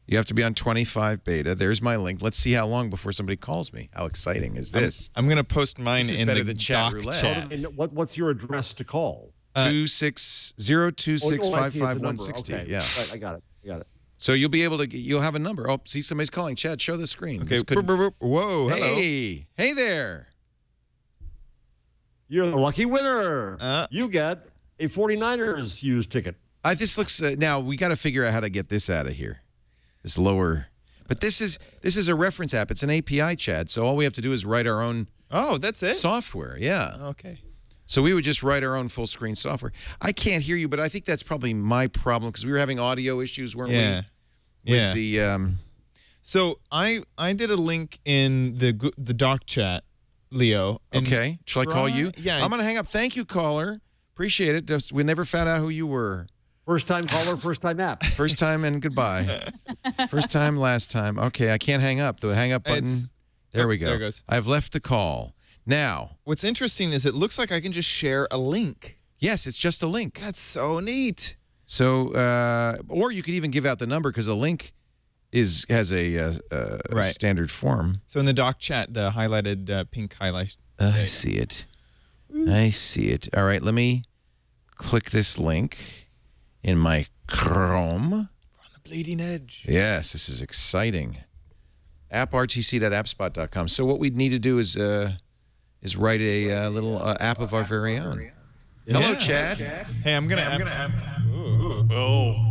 You have to be on twenty-five beta. There's my link. Let's see how long before somebody calls me. How exciting is this? I'm, I'm going to post mine this is in better the than chat doc roulette. chat. And what, what's your address to call? Two six zero two six Oh, oh, I five see, it's a five one number. sixty. Okay. Yeah, Right, I got it. I got it. so you'll be able to. You'll have a number. Oh, see, somebody's calling. Chad, show the screen. Okay. This could- Boop, boop, boop. Whoa. Hello. Hey, hey there. You're the lucky winner. Uh, you get a forty-niners used ticket. I this looks uh, now. We got to figure out how to get this out of here. This lower, but this is this is a reference app. It's an A P I, Chad. So all we have to do is write our own. Oh, that's it. Software. Yeah. Okay. So we would just write our own full screen software. I can't hear you, but I think that's probably my problem because we were having audio issues, weren't Yeah. we? With Yeah. the um, So I I did a link in the gu- the doc chat, Leo. and okay. Shall I call try- you? Yeah. I'm gonna hang up. Thank you, caller. Appreciate it. Just, we never found out who you were. First time caller, first time app. First time and goodbye. First time, last time. Okay, I can't hang up. The hang up button. It's- there we oh, go. there it goes. I've left the call. Now, What's interesting is it looks like I can just share a link. yes, it's just a link. That's so neat. So, uh, or you could even give out the number because a link is has a, uh, uh, a Right. standard form. So in the doc chat, the highlighted uh, pink highlight. I see it. I see it. All right, let me click this link in my Chrome. On the bleeding edge. Yes, this is exciting. app r t c dot appspot dot com. So what we'd need to do is uh, is write a uh, little uh, app of our very own. Hello, Yeah. Chad. Hey, I'm gonna. I'm gonna. Ooh. Oh.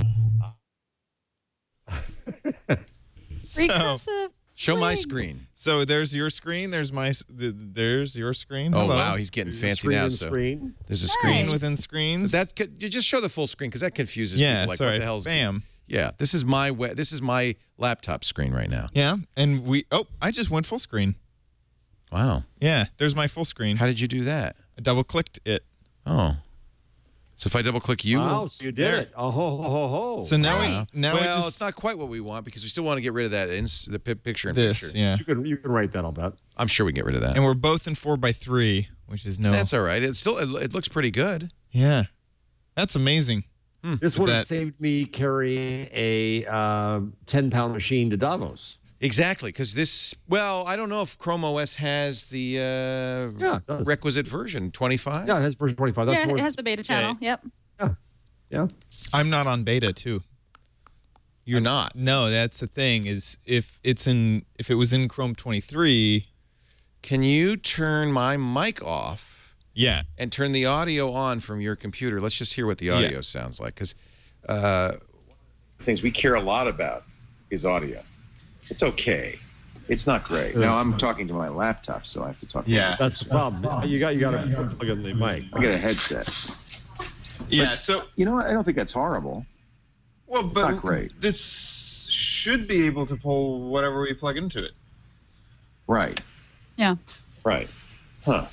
Recursive. Show my twig. screen. So there's your screen. There's my. s- th- There's your screen. Oh, Hello. wow, he's getting fancy Screen now. and So screen. there's a Screen screen. within screens. That could, you just show the full screen because that confuses yeah. people. Like, sorry. what the hell's Bam. Yeah, this is my we- this is my laptop screen right now. Yeah. And we. Oh, I just went full screen. Wow. Yeah. There's my full screen. How did you do that? I double clicked it. Oh. So if I double click you, Wow, will- so you did There. it. Oh, ho, ho, ho, ho. So now Nice. we. Now well, we just. it's not quite what we want because we still want to get rid of that ins- the pi- picture in this. picture. Yeah. You can, you can write that, I'll bet. I'm sure we can get rid of that. And we're both in four by three, which is no. That's all right. It still it, it looks pretty good. Yeah. That's amazing. This would have that- saved me carrying a uh, ten pound machine to Davos. Exactly, because this. Well, I don't know if Chrome O S has the uh, Yeah, it does. requisite version twenty-five. Yeah, it has version twenty-five. That's Yeah, the it one- has the beta channel. Yep. Yeah. I'm not on beta too. You're not. No, that's the thing. Is if it's in if it was in Chrome twenty-three. Can you turn my mic off Yeah. and turn the audio on from your computer? Let's just hear what the audio Yeah. sounds like, because. Uh, things we care a lot about is audio. It's okay. It's not great. Now I'm talking to my laptop, so I have to talk. Yeah. To That's the problem. You got you got to plug in the mic. I get a headset. Yeah. So You know what? I don't think that's horrible. well, It's not great. this should be able to pull whatever we plug into it. Right. Yeah. Right. Huh.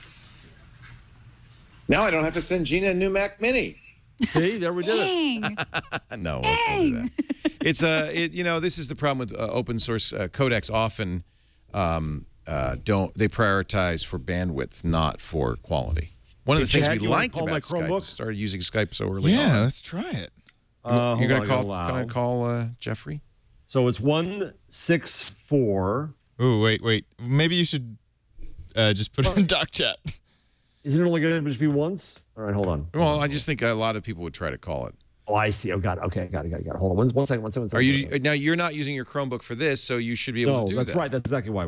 Now I don't have to send Gina a new Mac Mini. See, there we did it. Dang. no, we'll still do that. It's a, it, you know, this is the problem with uh, open source uh, codecs. Often, um, uh, don't they prioritize for bandwidth, not for quality. One of Hey, the things Chad, we you wanna liked call my about Skype Chromebook? is started using Skype so early Yeah. on. Let's try it. Uh, You're hold gonna on, call? I Can I gotta allow. call uh, Jeffrey? So it's one six four. Oh wait, wait. Maybe you should uh, just put it in doc chat. Isn't it only going to just be once? All right, hold on. Well, I just think a lot of people would try to call it. Oh, I see. Oh, got it. Okay, got it, got it, got it. Hold on. One, one second, one second, one second. Are you one second. now? You're not using your Chromebook for this, so you should be able No, to do that's that. right. That's exactly why.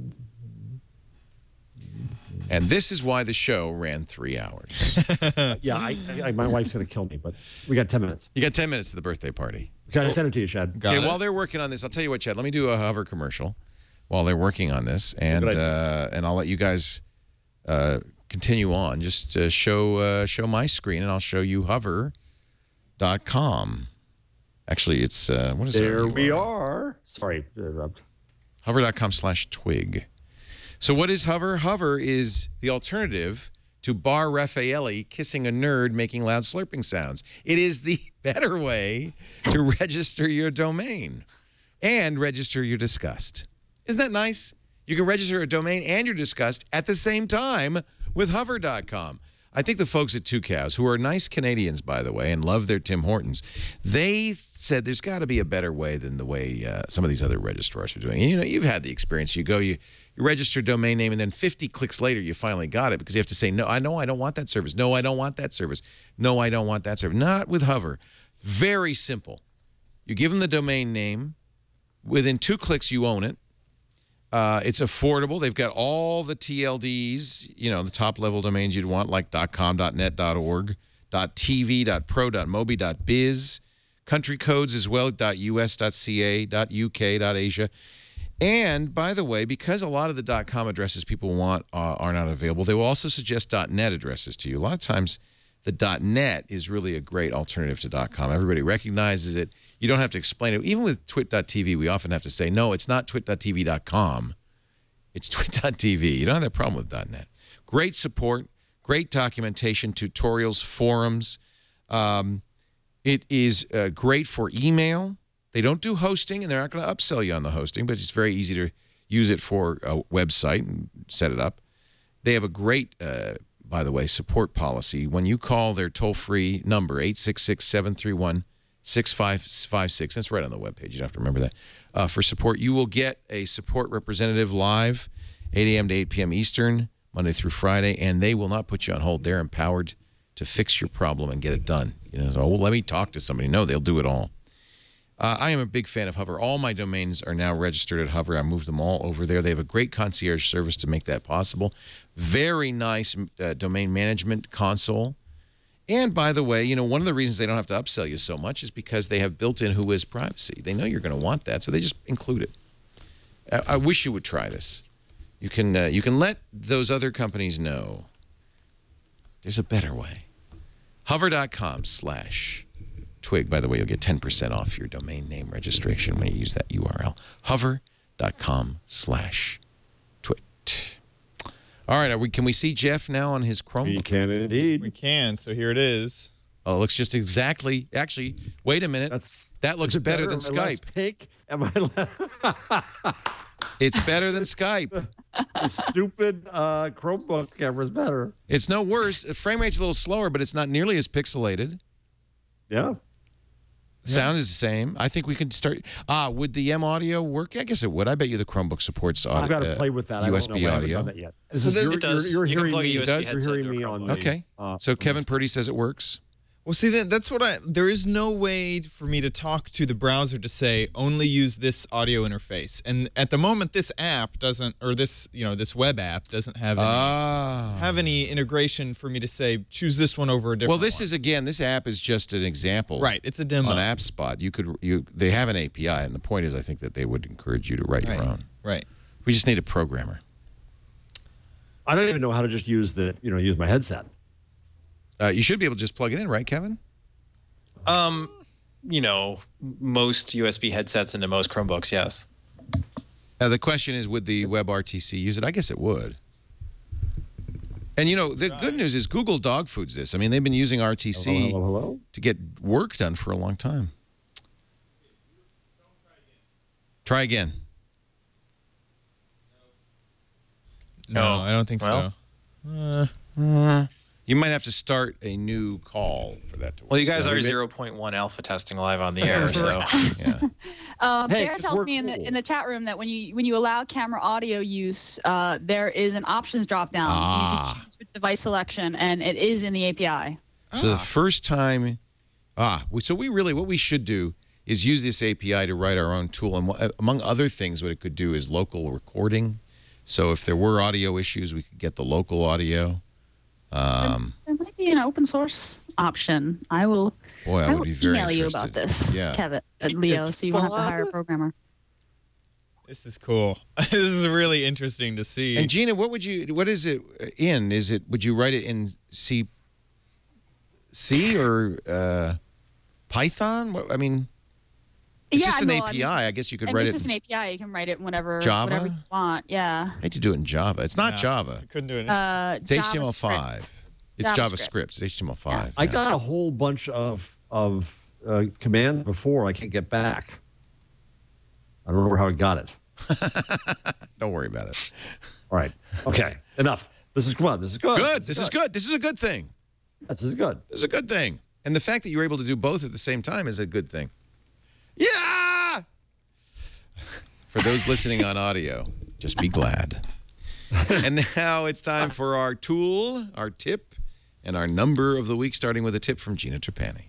And this is why the show ran three hours. Yeah, I, I, my wife's going to kill me, but we got ten minutes. You got ten minutes to the birthday party. Okay, I send it to you, Chad. Got okay, it. while they're working on this, I'll tell you what, Chad. Let me do a hover commercial while they're working on this, and Good idea. uh, and I'll let you guys uh, continue on. Just uh, show uh, show my screen, and I'll show you hover dot com. Actually, it's uh, what is There our we U R L? are. Sorry, to interrupt. hover dot com slash twig. So what is Hover? Hover is the alternative to Bar Raffaelli kissing a nerd making loud slurping sounds. It is the better way to register your domain and register your disgust. Isn't that nice? You can register a domain and your disgust at the same time with hover dot com. I think the folks at Two Cows, who are nice Canadians, by the way, and love their Tim Hortons, they said there's got to be a better way than the way uh, some of these other registrars are doing. And, you know, you've had the experience. You go, you, you register a domain name, and then fifty clicks later, you finally got it because you have to say, no, I know I don't want that service. No, I don't want that service. No, I don't want that service. Not with Hover. Very simple. You give them the domain name. Within two clicks, you own it. Uh, it's affordable. They've got all the T L Ds, you know, the top-level domains you'd want, like .com, .net, .org, .tv, .pro, .mobi, .biz, country codes as well, .us, .ca, .uk, .asia. And, by the way, because a lot of the .com addresses people want uh, are not available, they will also suggest .net addresses to you. A lot of times, the .net is really a great alternative to .com. Everybody recognizes it. You don't have to explain it. Even with twit dot T V, we often have to say, no, it's not twit dot T V dot com. It's twit dot T V. You don't have that problem with .net. Great support, great documentation, tutorials, forums. Um, it is uh, great for email. They don't do hosting, and they're not going to upsell you on the hosting, but it's very easy to use it for a website and set it up. They have a great, uh, by the way, support policy. When you call their toll-free number, eight six six, seven three one, six five five six, that's right on the webpage. You don't have to remember that. Uh, for support, you will get a support representative live, eight A M to eight P M Eastern, Monday through Friday, and they will not put you on hold. They're empowered to fix your problem and get it done. You know, so, oh, well, let me talk to somebody. No, they'll do it all. Uh, I am a big fan of Hover. All my domains are now registered at Hover. I moved them all over there. They have a great concierge service to make that possible. Very nice uh, domain management console. And by the way, you know, one of the reasons they don't have to upsell you so much is because they have built-in Whois privacy. They know you're going to want that, so they just include it. I, I wish you would try this. You can uh, you can let those other companies know there's a better way. Hover dot com slash twig. By the way, you'll get ten percent off your domain name registration when you use that U R L. Hover dot com slash twit. All right, are we, can we see Jeff now on his Chromebook? We can indeed. We can, so here it is. Oh, it looks just exactly. Actually, wait a minute. That's, that looks better, better than Skype. Less pink? Am I It's better than Skype. The stupid uh, Chromebook camera is better. It's no worse. The frame rate's a little slower, but it's not nearly as pixelated. Yeah. Sound is the same. I think we can start. Ah, would the M audio work? I guess it would. I bet you the Chromebook supports audio. I've got to uh, play with that. U S B I don't know audio. I that yet. So is, you're, it does. You're, you're you hearing me. It does. You're hearing me on. The, okay. Uh, so Kevin Purdy says it works. Well, see, that, that's what I. There is no way for me to talk to the browser to say only use this audio interface, and at the moment, this app doesn't, or this, you know, this web app doesn't have any, ah. have any integration for me to say choose this one over a different. Well, this one. is again, this app is just an example, right? It's a demo on AppSpot. You could, you, they have an A P I, and the point is, I think that they would encourage you to write right. your own. Right. We just need a programmer. I don't even know how to just use the, you know, use my headset. Uh, you should be able to just plug it in, right, Kevin? Um, you know, most U S B headsets into most Chromebooks, yes. Uh, the question is, would the WebRTC use it? I guess it would. And, you know, the good news is Google dog foods this. I mean, they've been using R T C hello, hello, hello. to get work done for a long time. Try again. No, I don't think well, so. Uh, uh, you might have to start a new call for that to work. Well, you guys yeah, are we zero point one alpha testing live on the air, so. Yeah. Um, Hey, Sarah 'cause tells we're me in the cool. in the chat room that when you when you allow camera audio use, uh, there is an options drop down, Ah. so you can choose with device selection, and it is in the A P I. So the first time, ah, we, so we really, what we should do is use this A P I to write our own tool. And wh- among other things, what it could do is local recording. So if there were audio issues, we could get the local audio. Um, There might be an open source option. I will. boy, I, I would will be very email you interested. about this, Yeah. Kevin, uh, Leo, It's so you won't have to fun. hire a programmer. this is cool. This is really interesting to see. And Gina, what would you, what is it in? Is it, would you write it in C, C or uh, Python? What, I mean, it's Yeah, just an no, A P I. I, I mean, guess you could And write it's it just in an A P I. You can write it whenever, Java? whatever you want. Yeah. I hate to do it in Java. It's not No, Java. I couldn't do it. Uh, It's H T M L five. JavaScript. It's JavaScript. JavaScript. It's H T M L five. I yeah. got a whole bunch of of uh, commands before I can't get back. I don't remember how I got it. Don't worry about it. All right. Okay. Enough. This is fun. This is good. Good. This is good. This is a good thing. This is good. This is a good thing. And the fact that you were able to do both at the same time is a good thing. Yeah! For those listening on audio, just be glad. And now it's time for our tool, our tip, and our number of the week, starting with a tip from Gina Trapani.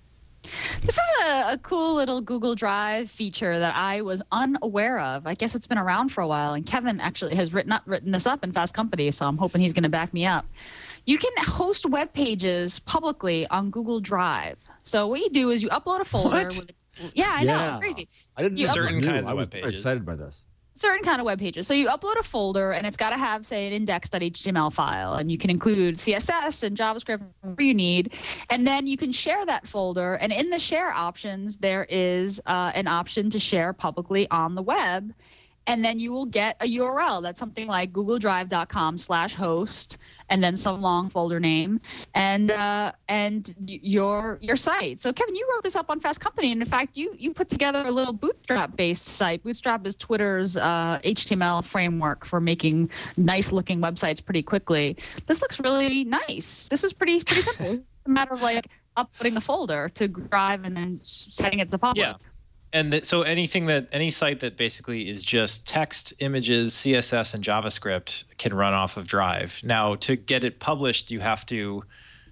This is a, a cool little Google Drive feature that I was unaware of. I guess it's been around for a while, and Kevin actually has written up, written this up in Fast Company, so I'm hoping he's going to back me up. You can host web pages publicly on Google Drive. So what you do is you upload a folder. What? With, yeah, I Yeah. know, crazy. I didn't You know Certain this was kinds new. of I was web very pages. excited by this. Certain kind of web pages. So you upload a folder, and it's got to have, say, an index.html file, and you can include C S S and JavaScript whatever you need, and then you can share that folder. And in the share options, there is uh, an option to share publicly on the web, and then you will get a U R L that's something like google drive dot com slash host, and then some long folder name, and uh, and your your site. So Kevin, you wrote this up on Fast Company, and in fact, you you put together a little Bootstrap-based site. Bootstrap is Twitter's uh, H T M L framework for making nice-looking websites pretty quickly. This looks really nice. This is pretty pretty simple. It's a matter of like uploading a folder to Drive and then setting it to public. Yeah. And th- so anything that any site that basically is just text, images, C S S, and JavaScript can run off of Drive. Now, to get it published, you have to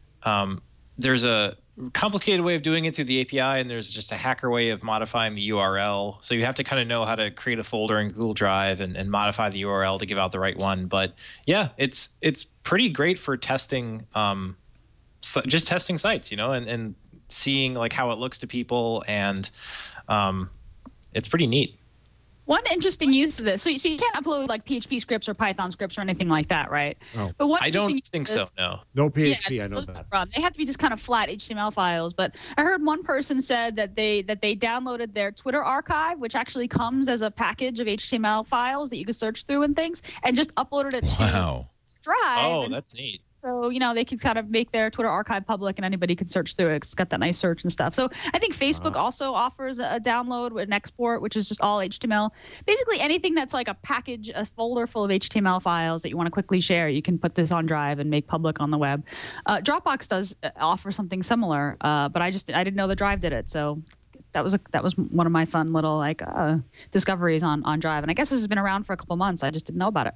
um, there's a complicated way of doing it through the A P I, and there's just a hacker way of modifying the U R L. So you have to kind of know how to create a folder in Google Drive and, and modify the U R L to give out the right one. But yeah, it's it's pretty great for testing, um, so just testing sites, you know, and, and seeing like how it looks to people, and um, it's pretty neat. One interesting use of this, so you, so you can't upload like P H P scripts or Python scripts or anything like that, right? No. But one I interesting don't use think of so. this- No. No P H P, Yeah, I know those that. are the problem. They have to be just kind of flat H T M L files. But I heard one person said that they that they downloaded their Twitter archive, which actually comes as a package of H T M L files that you can search through and things, and just uploaded it Wow. to Drive. Oh, and that's neat. So, you know, they could kind of make their Twitter archive public and anybody can search through it. It's got that nice search and stuff. So I think Facebook Wow. also offers a, a download with an export, which is just all H T M L. Basically, anything that's like a package, a folder full of H T M L files that you want to quickly share, you can put this on Drive and make public on the web. Uh, Dropbox does uh, offer something similar, uh, but I just I didn't know that Drive did it. So that was a, that was one of my fun little like uh, discoveries on, on Drive. And I guess this has been around for a couple months. I just didn't know about it.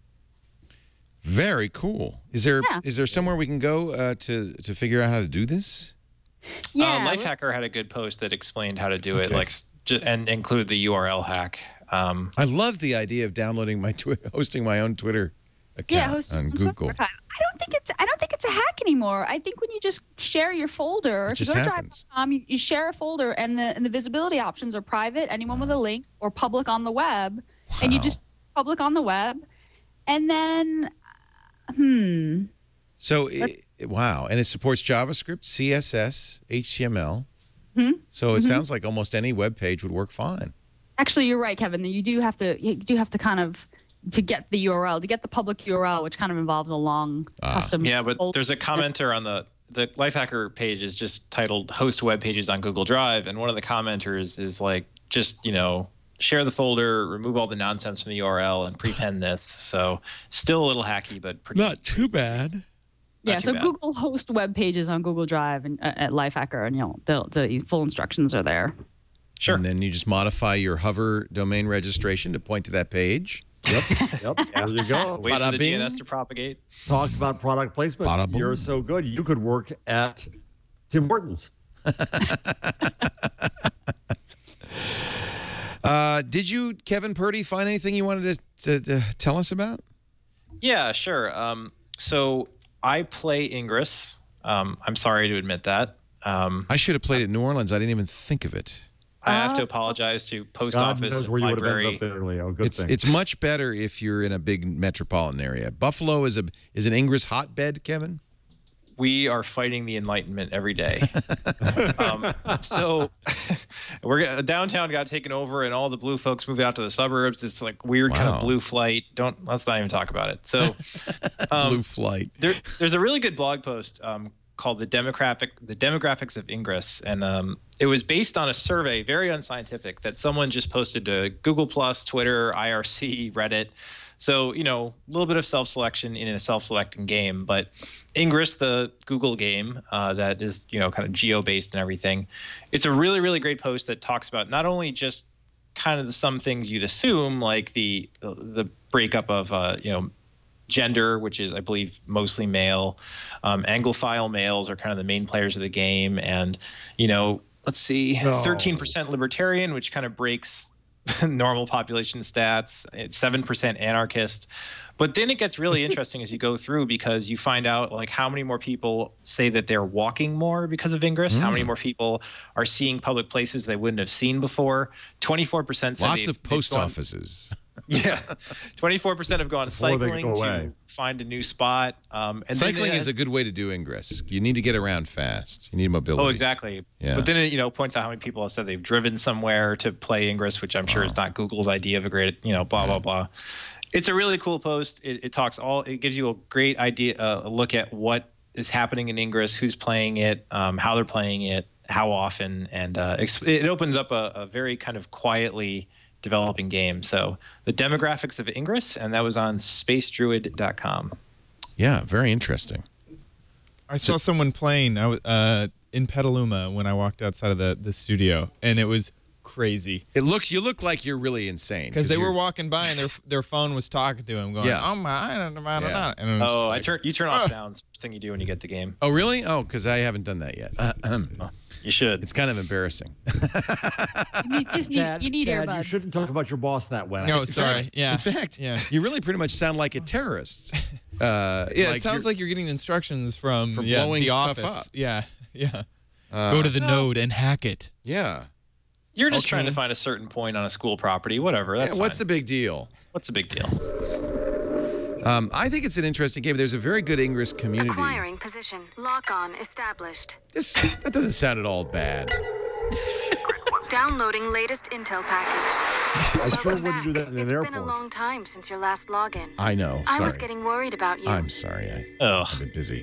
Very cool. Is there Yeah. is there somewhere we can go uh, to to figure out how to do this? Yeah, uh, Lifehacker had a good post that explained how to do it, Okay. like s- j- and include the U R L hack. Um, I love the idea of downloading my twi- hosting my own Twitter account Yeah, host- on Twitter Google. archive. I don't think it's I don't think it's a hack anymore. I think when you just share your folder, It if you just go to happens. Drive dot com, you, you share a folder, and the and the visibility options are private, anyone with a link, or public on the web, and you Wow. just public on the web, and then hmm. So, it, wow. And it supports JavaScript, C S S, H T M L. Hmm? So it Mhm. sounds like almost any web page would work fine. Actually, you're right, Kevin. You do have to you do have to kind of to get the U R L, to get the public U R L, which kind of involves a long Ah. custom. yeah, but folder. there's a commenter on the the Lifehacker page is just titled "Host Web Pages on Google Drive," and one of the commenters is like, just you know, share the folder, remove all the nonsense from the U R L, and prepend this. So still a little hacky, but pretty. Not too bad. Yeah, Not too so bad. Google host web pages on Google Drive and uh, at Lifehacker, and you know the the full instructions are there. Sure. And then you just modify your hover domain registration to point to that page. Yep. Yep. There you go. Wait for Bada the bing. D N S to propagate. Talked about product placement. Bada boom. You're so good. You could work at Tim Hortons. Uh, did you, Kevin Purdy, find anything you wanted to, to, to tell us about? Yeah, sure. Um, so I play Ingress. Um, I'm sorry to admit that. Um, I should have played at New Orleans. I didn't even think of it. I have to Oh. apologize to post God office knows and where you would have library. ended up there, Leo. Good It's thing. it's much better if you're in a big metropolitan area. Buffalo is a is an Ingress hotbed, Kevin. We are fighting the Enlightenment every day. um, so we're gonna- downtown got taken over, and all the blue folks moved out to the suburbs. It's like weird kind Wow. of blue flight. Don't let's not even talk about it. So um, Blue flight. there, there's a really good blog post um, called the demographic the demographics of Ingress, and um, it was based on a survey, very unscientific, that someone just posted to Google Plus, Twitter, I R C, Reddit. So, you know, a little bit of self-selection in a self-selecting game. But Ingress, the Google game uh, that is, you know, kind of geo-based and everything, it's a really, really great post that talks about not only just kind of the, some things you'd assume, like the the, the breakup of, uh, you know, gender, which is, I believe, mostly male. Um, Anglophile males are kind of the main players of the game. And, you know, let's see, No. thirteen percent libertarian, which kind of breaks normal population stats. It's seven percent anarchist. But then it gets really interesting as you go through, because you find out like how many more people say that they're walking more because of Ingress, Mm. how many more people are seeing public places they wouldn't have seen before. twenty-four percent said Lots they've- of post they've gone- offices. Yeah, twenty-four percent have gone Before they cycling go to away. find a new spot. Um, and then Cycling it is a has- good way to do Ingress. You need to get around fast. You need mobility. Oh, exactly. Yeah. But then it, you know, points out how many people have said they've driven somewhere to play Ingress, which I'm sure is not Google's idea of a great, you know, blah, blah, blah. It's a really cool post. It, it talks all, it gives you a great idea, uh, a look at what is happening in Ingress, who's playing it, um, how they're playing it, how often. And uh, ex- it opens up a, a very kind of quietly developing game. So the demographics of Ingress, and that was on space druid dot com. Yeah, very interesting. I saw someone playing I w- uh, in Petaluma when I walked outside of the, the studio, and it was crazy. It looks you look like you're really insane Because they you're- were walking by and their their phone was talking to him, going, Yeah. "Oh my, I don't know, I don't Yeah. know." And it was Oh, just I like, turn you turn off sounds. First thing you do when you get the game. Oh, really? Oh, because I haven't done that yet. Uh, um, You should. It's kind of embarrassing. You need, just need, Chad, you need Chad, earbuds. you shouldn't talk about your boss that way. No, sorry. Yeah. In fact, Yeah. you really pretty much sound like a terrorist. Uh, Yeah, like it sounds you're- like you're getting instructions from For yeah, blowing the stuff office. up. Yeah, yeah. Uh, Go to the node and hack it. Yeah. You're just Okay. trying to find a certain point on a school property, whatever. That's Yeah, what's fine. the big deal? What's the big deal? Um, I think it's an interesting game. There's a very good Ingress community. Acquiring position. Lock on established. This, that doesn't sound at all bad. Downloading latest intel package. I sure wouldn't do that in an It's airport. been a long time since your last login. I know. I was sorry. getting worried about you. I'm sorry. I, Oh, I've been busy.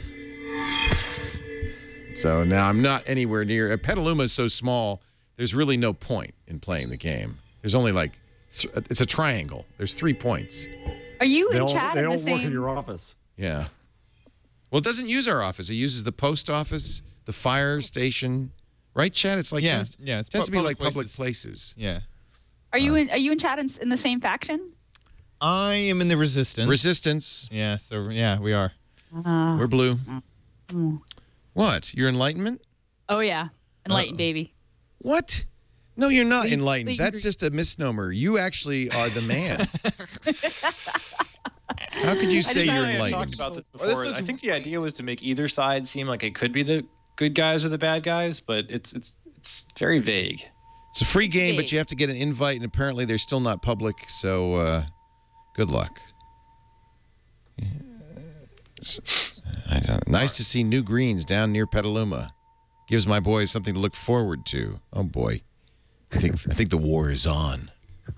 So now I'm not anywhere near. Petaluma is so small, there's really no point in playing the game. There's only like, th- it's a triangle. There's three points. Are you They in all, chat they in all the work in same? your office. Yeah. Well, it doesn't use our office. It uses the post office, the fire station. Right, Chad? It's like Yeah, tends, yeah, it's tends pu- to be public like public places. places. Yeah. Are you in? Are you in chat in, in the same faction? I am in the resistance. Resistance. Yeah. So yeah, we are. Uh, We're blue. mm. What? Your enlightenment? Oh yeah, enlightened baby. What? No, you're not Please- enlightened. please That's agree. just a misnomer. You actually are the man. How could you I say just you're know I talked enlightened? about this Well, this before. looks- I think the idea was to make either side seem like it could be the good guys or the bad guys, but it's it's it's very vague. It's a free game, but big. you have to get an invite, and apparently they're still not public, so uh, good luck. Yes. I don't, nice to see new greens down near Petaluma. Gives my boys something to look forward to. Oh, boy. I think I think the war is on.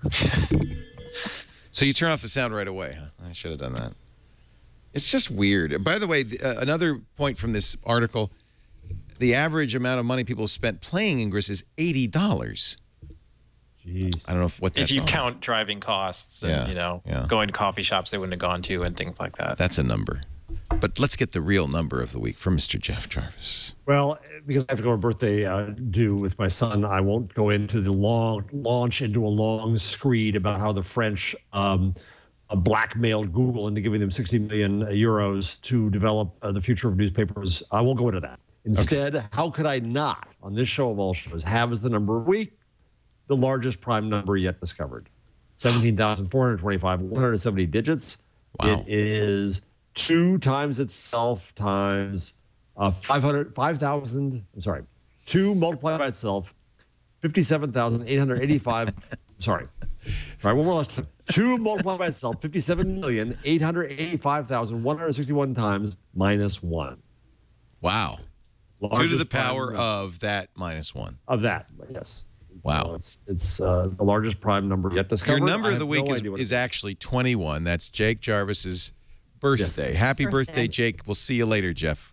So you turn off the sound right away, huh? I should have done that. It's just weird. By the way, the, uh, another point from this article, the average amount of money people spent playing Ingress is eighty dollars. Jeez. I don't know if, what that's If you on. count driving costs and Yeah, you know yeah. going to coffee shops they wouldn't have gone to and things like that. That's a number. But let's get the real number of the week from Mister Jeff Jarvis. Well, because I have to go on a birthday uh, due with my son, I won't go into the long launch into a long screed about how the French um, uh, blackmailed Google into giving them sixty million euros to develop uh, the future of newspapers. I won't go into that. Instead, how could I not, on this show of all shows, have as the number of the week the largest prime number yet discovered? seventeen thousand four hundred twenty-five, one hundred seventy digits. Wow. It is two times itself times uh, five hundred, five thousand, I'm sorry, two multiplied by itself, fifty-seven thousand eight hundred eighty-five, sorry. All right, one more last time. Two multiplied by itself, fifty-seven million eight hundred eighty-five thousand one hundred sixty-one times minus one. Wow. Two to Largest the power prime of that minus one. of that, yes. Wow. So it's it's uh, the largest prime number yet discovered. Your number I of the have week no is, idea what is it actually twenty-one. That's Jake Jarvis's birthday. Happy birthday, Birthday. Jake. We'll see you later, Jeff.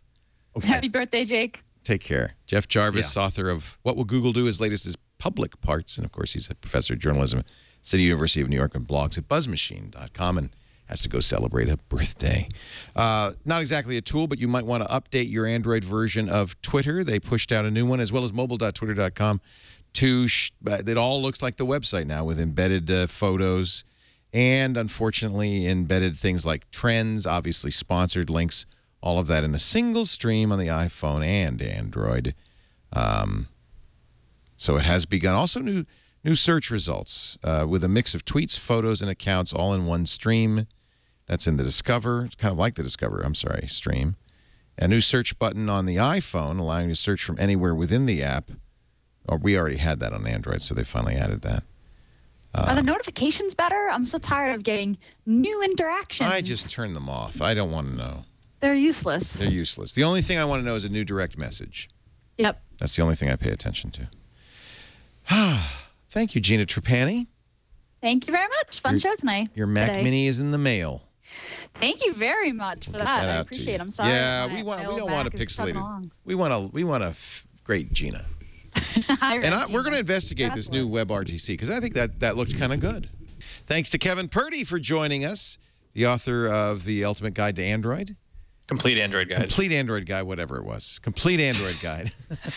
Okay. Happy birthday, Jake. Take care. Jeff Jarvis, yeah. author of What Will Google Do? His latest is Public Parts. And, of course, he's a professor of journalism at City University of New York and blogs at buzz machine dot com and has to go celebrate a birthday. Uh, not exactly a tool, but you might want to update your Android version of Twitter. They pushed out a new one, as well as mobile dot twitter dot com. To sh it all looks like the website now with embedded uh, photos and, unfortunately, embedded things like trends, obviously sponsored links, all of that in a single stream on the iPhone and Android. Um, so it has begun. Also, new new search results uh, with a mix of tweets, photos, and accounts all in one stream. That's in the Discover. It's kind of like the Discover, I'm sorry, stream. A new search button on the iPhone allowing you to search from anywhere within the app. Or we already had that on Android, so they finally added that. Uh, Are the notifications better? I'm so tired of getting new interactions. I just turn them off. I don't want to know. They're useless. They're useless. The only thing I want to know is a new direct message. Yep. That's the only thing I pay attention to. Thank you, Gina Trapani. Thank you very much. Fun your, show tonight. Your Mac today. Mini is in the mail. Thank you very much for We'll that. that I appreciate it. I'm sorry. Yeah, my, we want. my We old don't want a Mac is chugging pixelated. along. We want a. We want a f great Gina. And I, we're going to investigate this new WebRTC because I think that that looks kind of good. Thanks to Kevin Purdy for joining us, the author of The Ultimate Guide to Android. Complete Android Guide. Complete Android Guide, whatever it was. Complete Android Guide.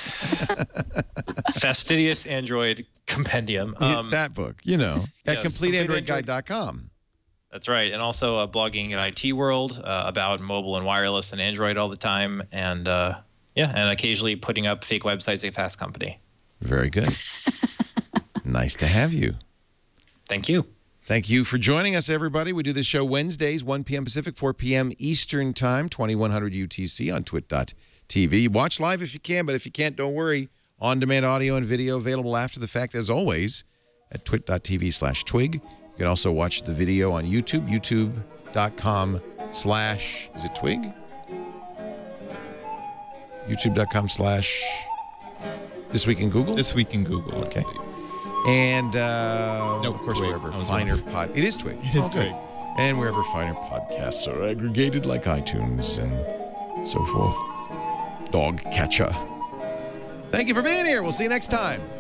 Fastidious Android Compendium. Um, that book, you know, at yes, complete android guide dot com. That's right. And also uh, blogging at I T World uh, about mobile and wireless and Android all the time. And uh, yeah, and occasionally putting up fake websites at Fast Company. Very good. Nice to have you. Thank you. Thank you for joining us, everybody. We do this show Wednesdays, one p m Pacific, four p m Eastern Time, twenty-one hundred U T C on twit dot T V. Watch live if you can, but if you can't, don't worry. On-demand audio and video available after the fact, as always, at twit dot T V slash twig. You can also watch the video on YouTube, youtube dot com slash, is it twig? youtube dot com slash This Week in Google? This Week in Google. Okay. And, uh, no, of course, Twig. wherever finer pod... It is Twig. It is okay. Twig. And wherever finer podcasts are aggregated, like iTunes and so forth. Dog catcher. Thank you for being here. We'll see you next time.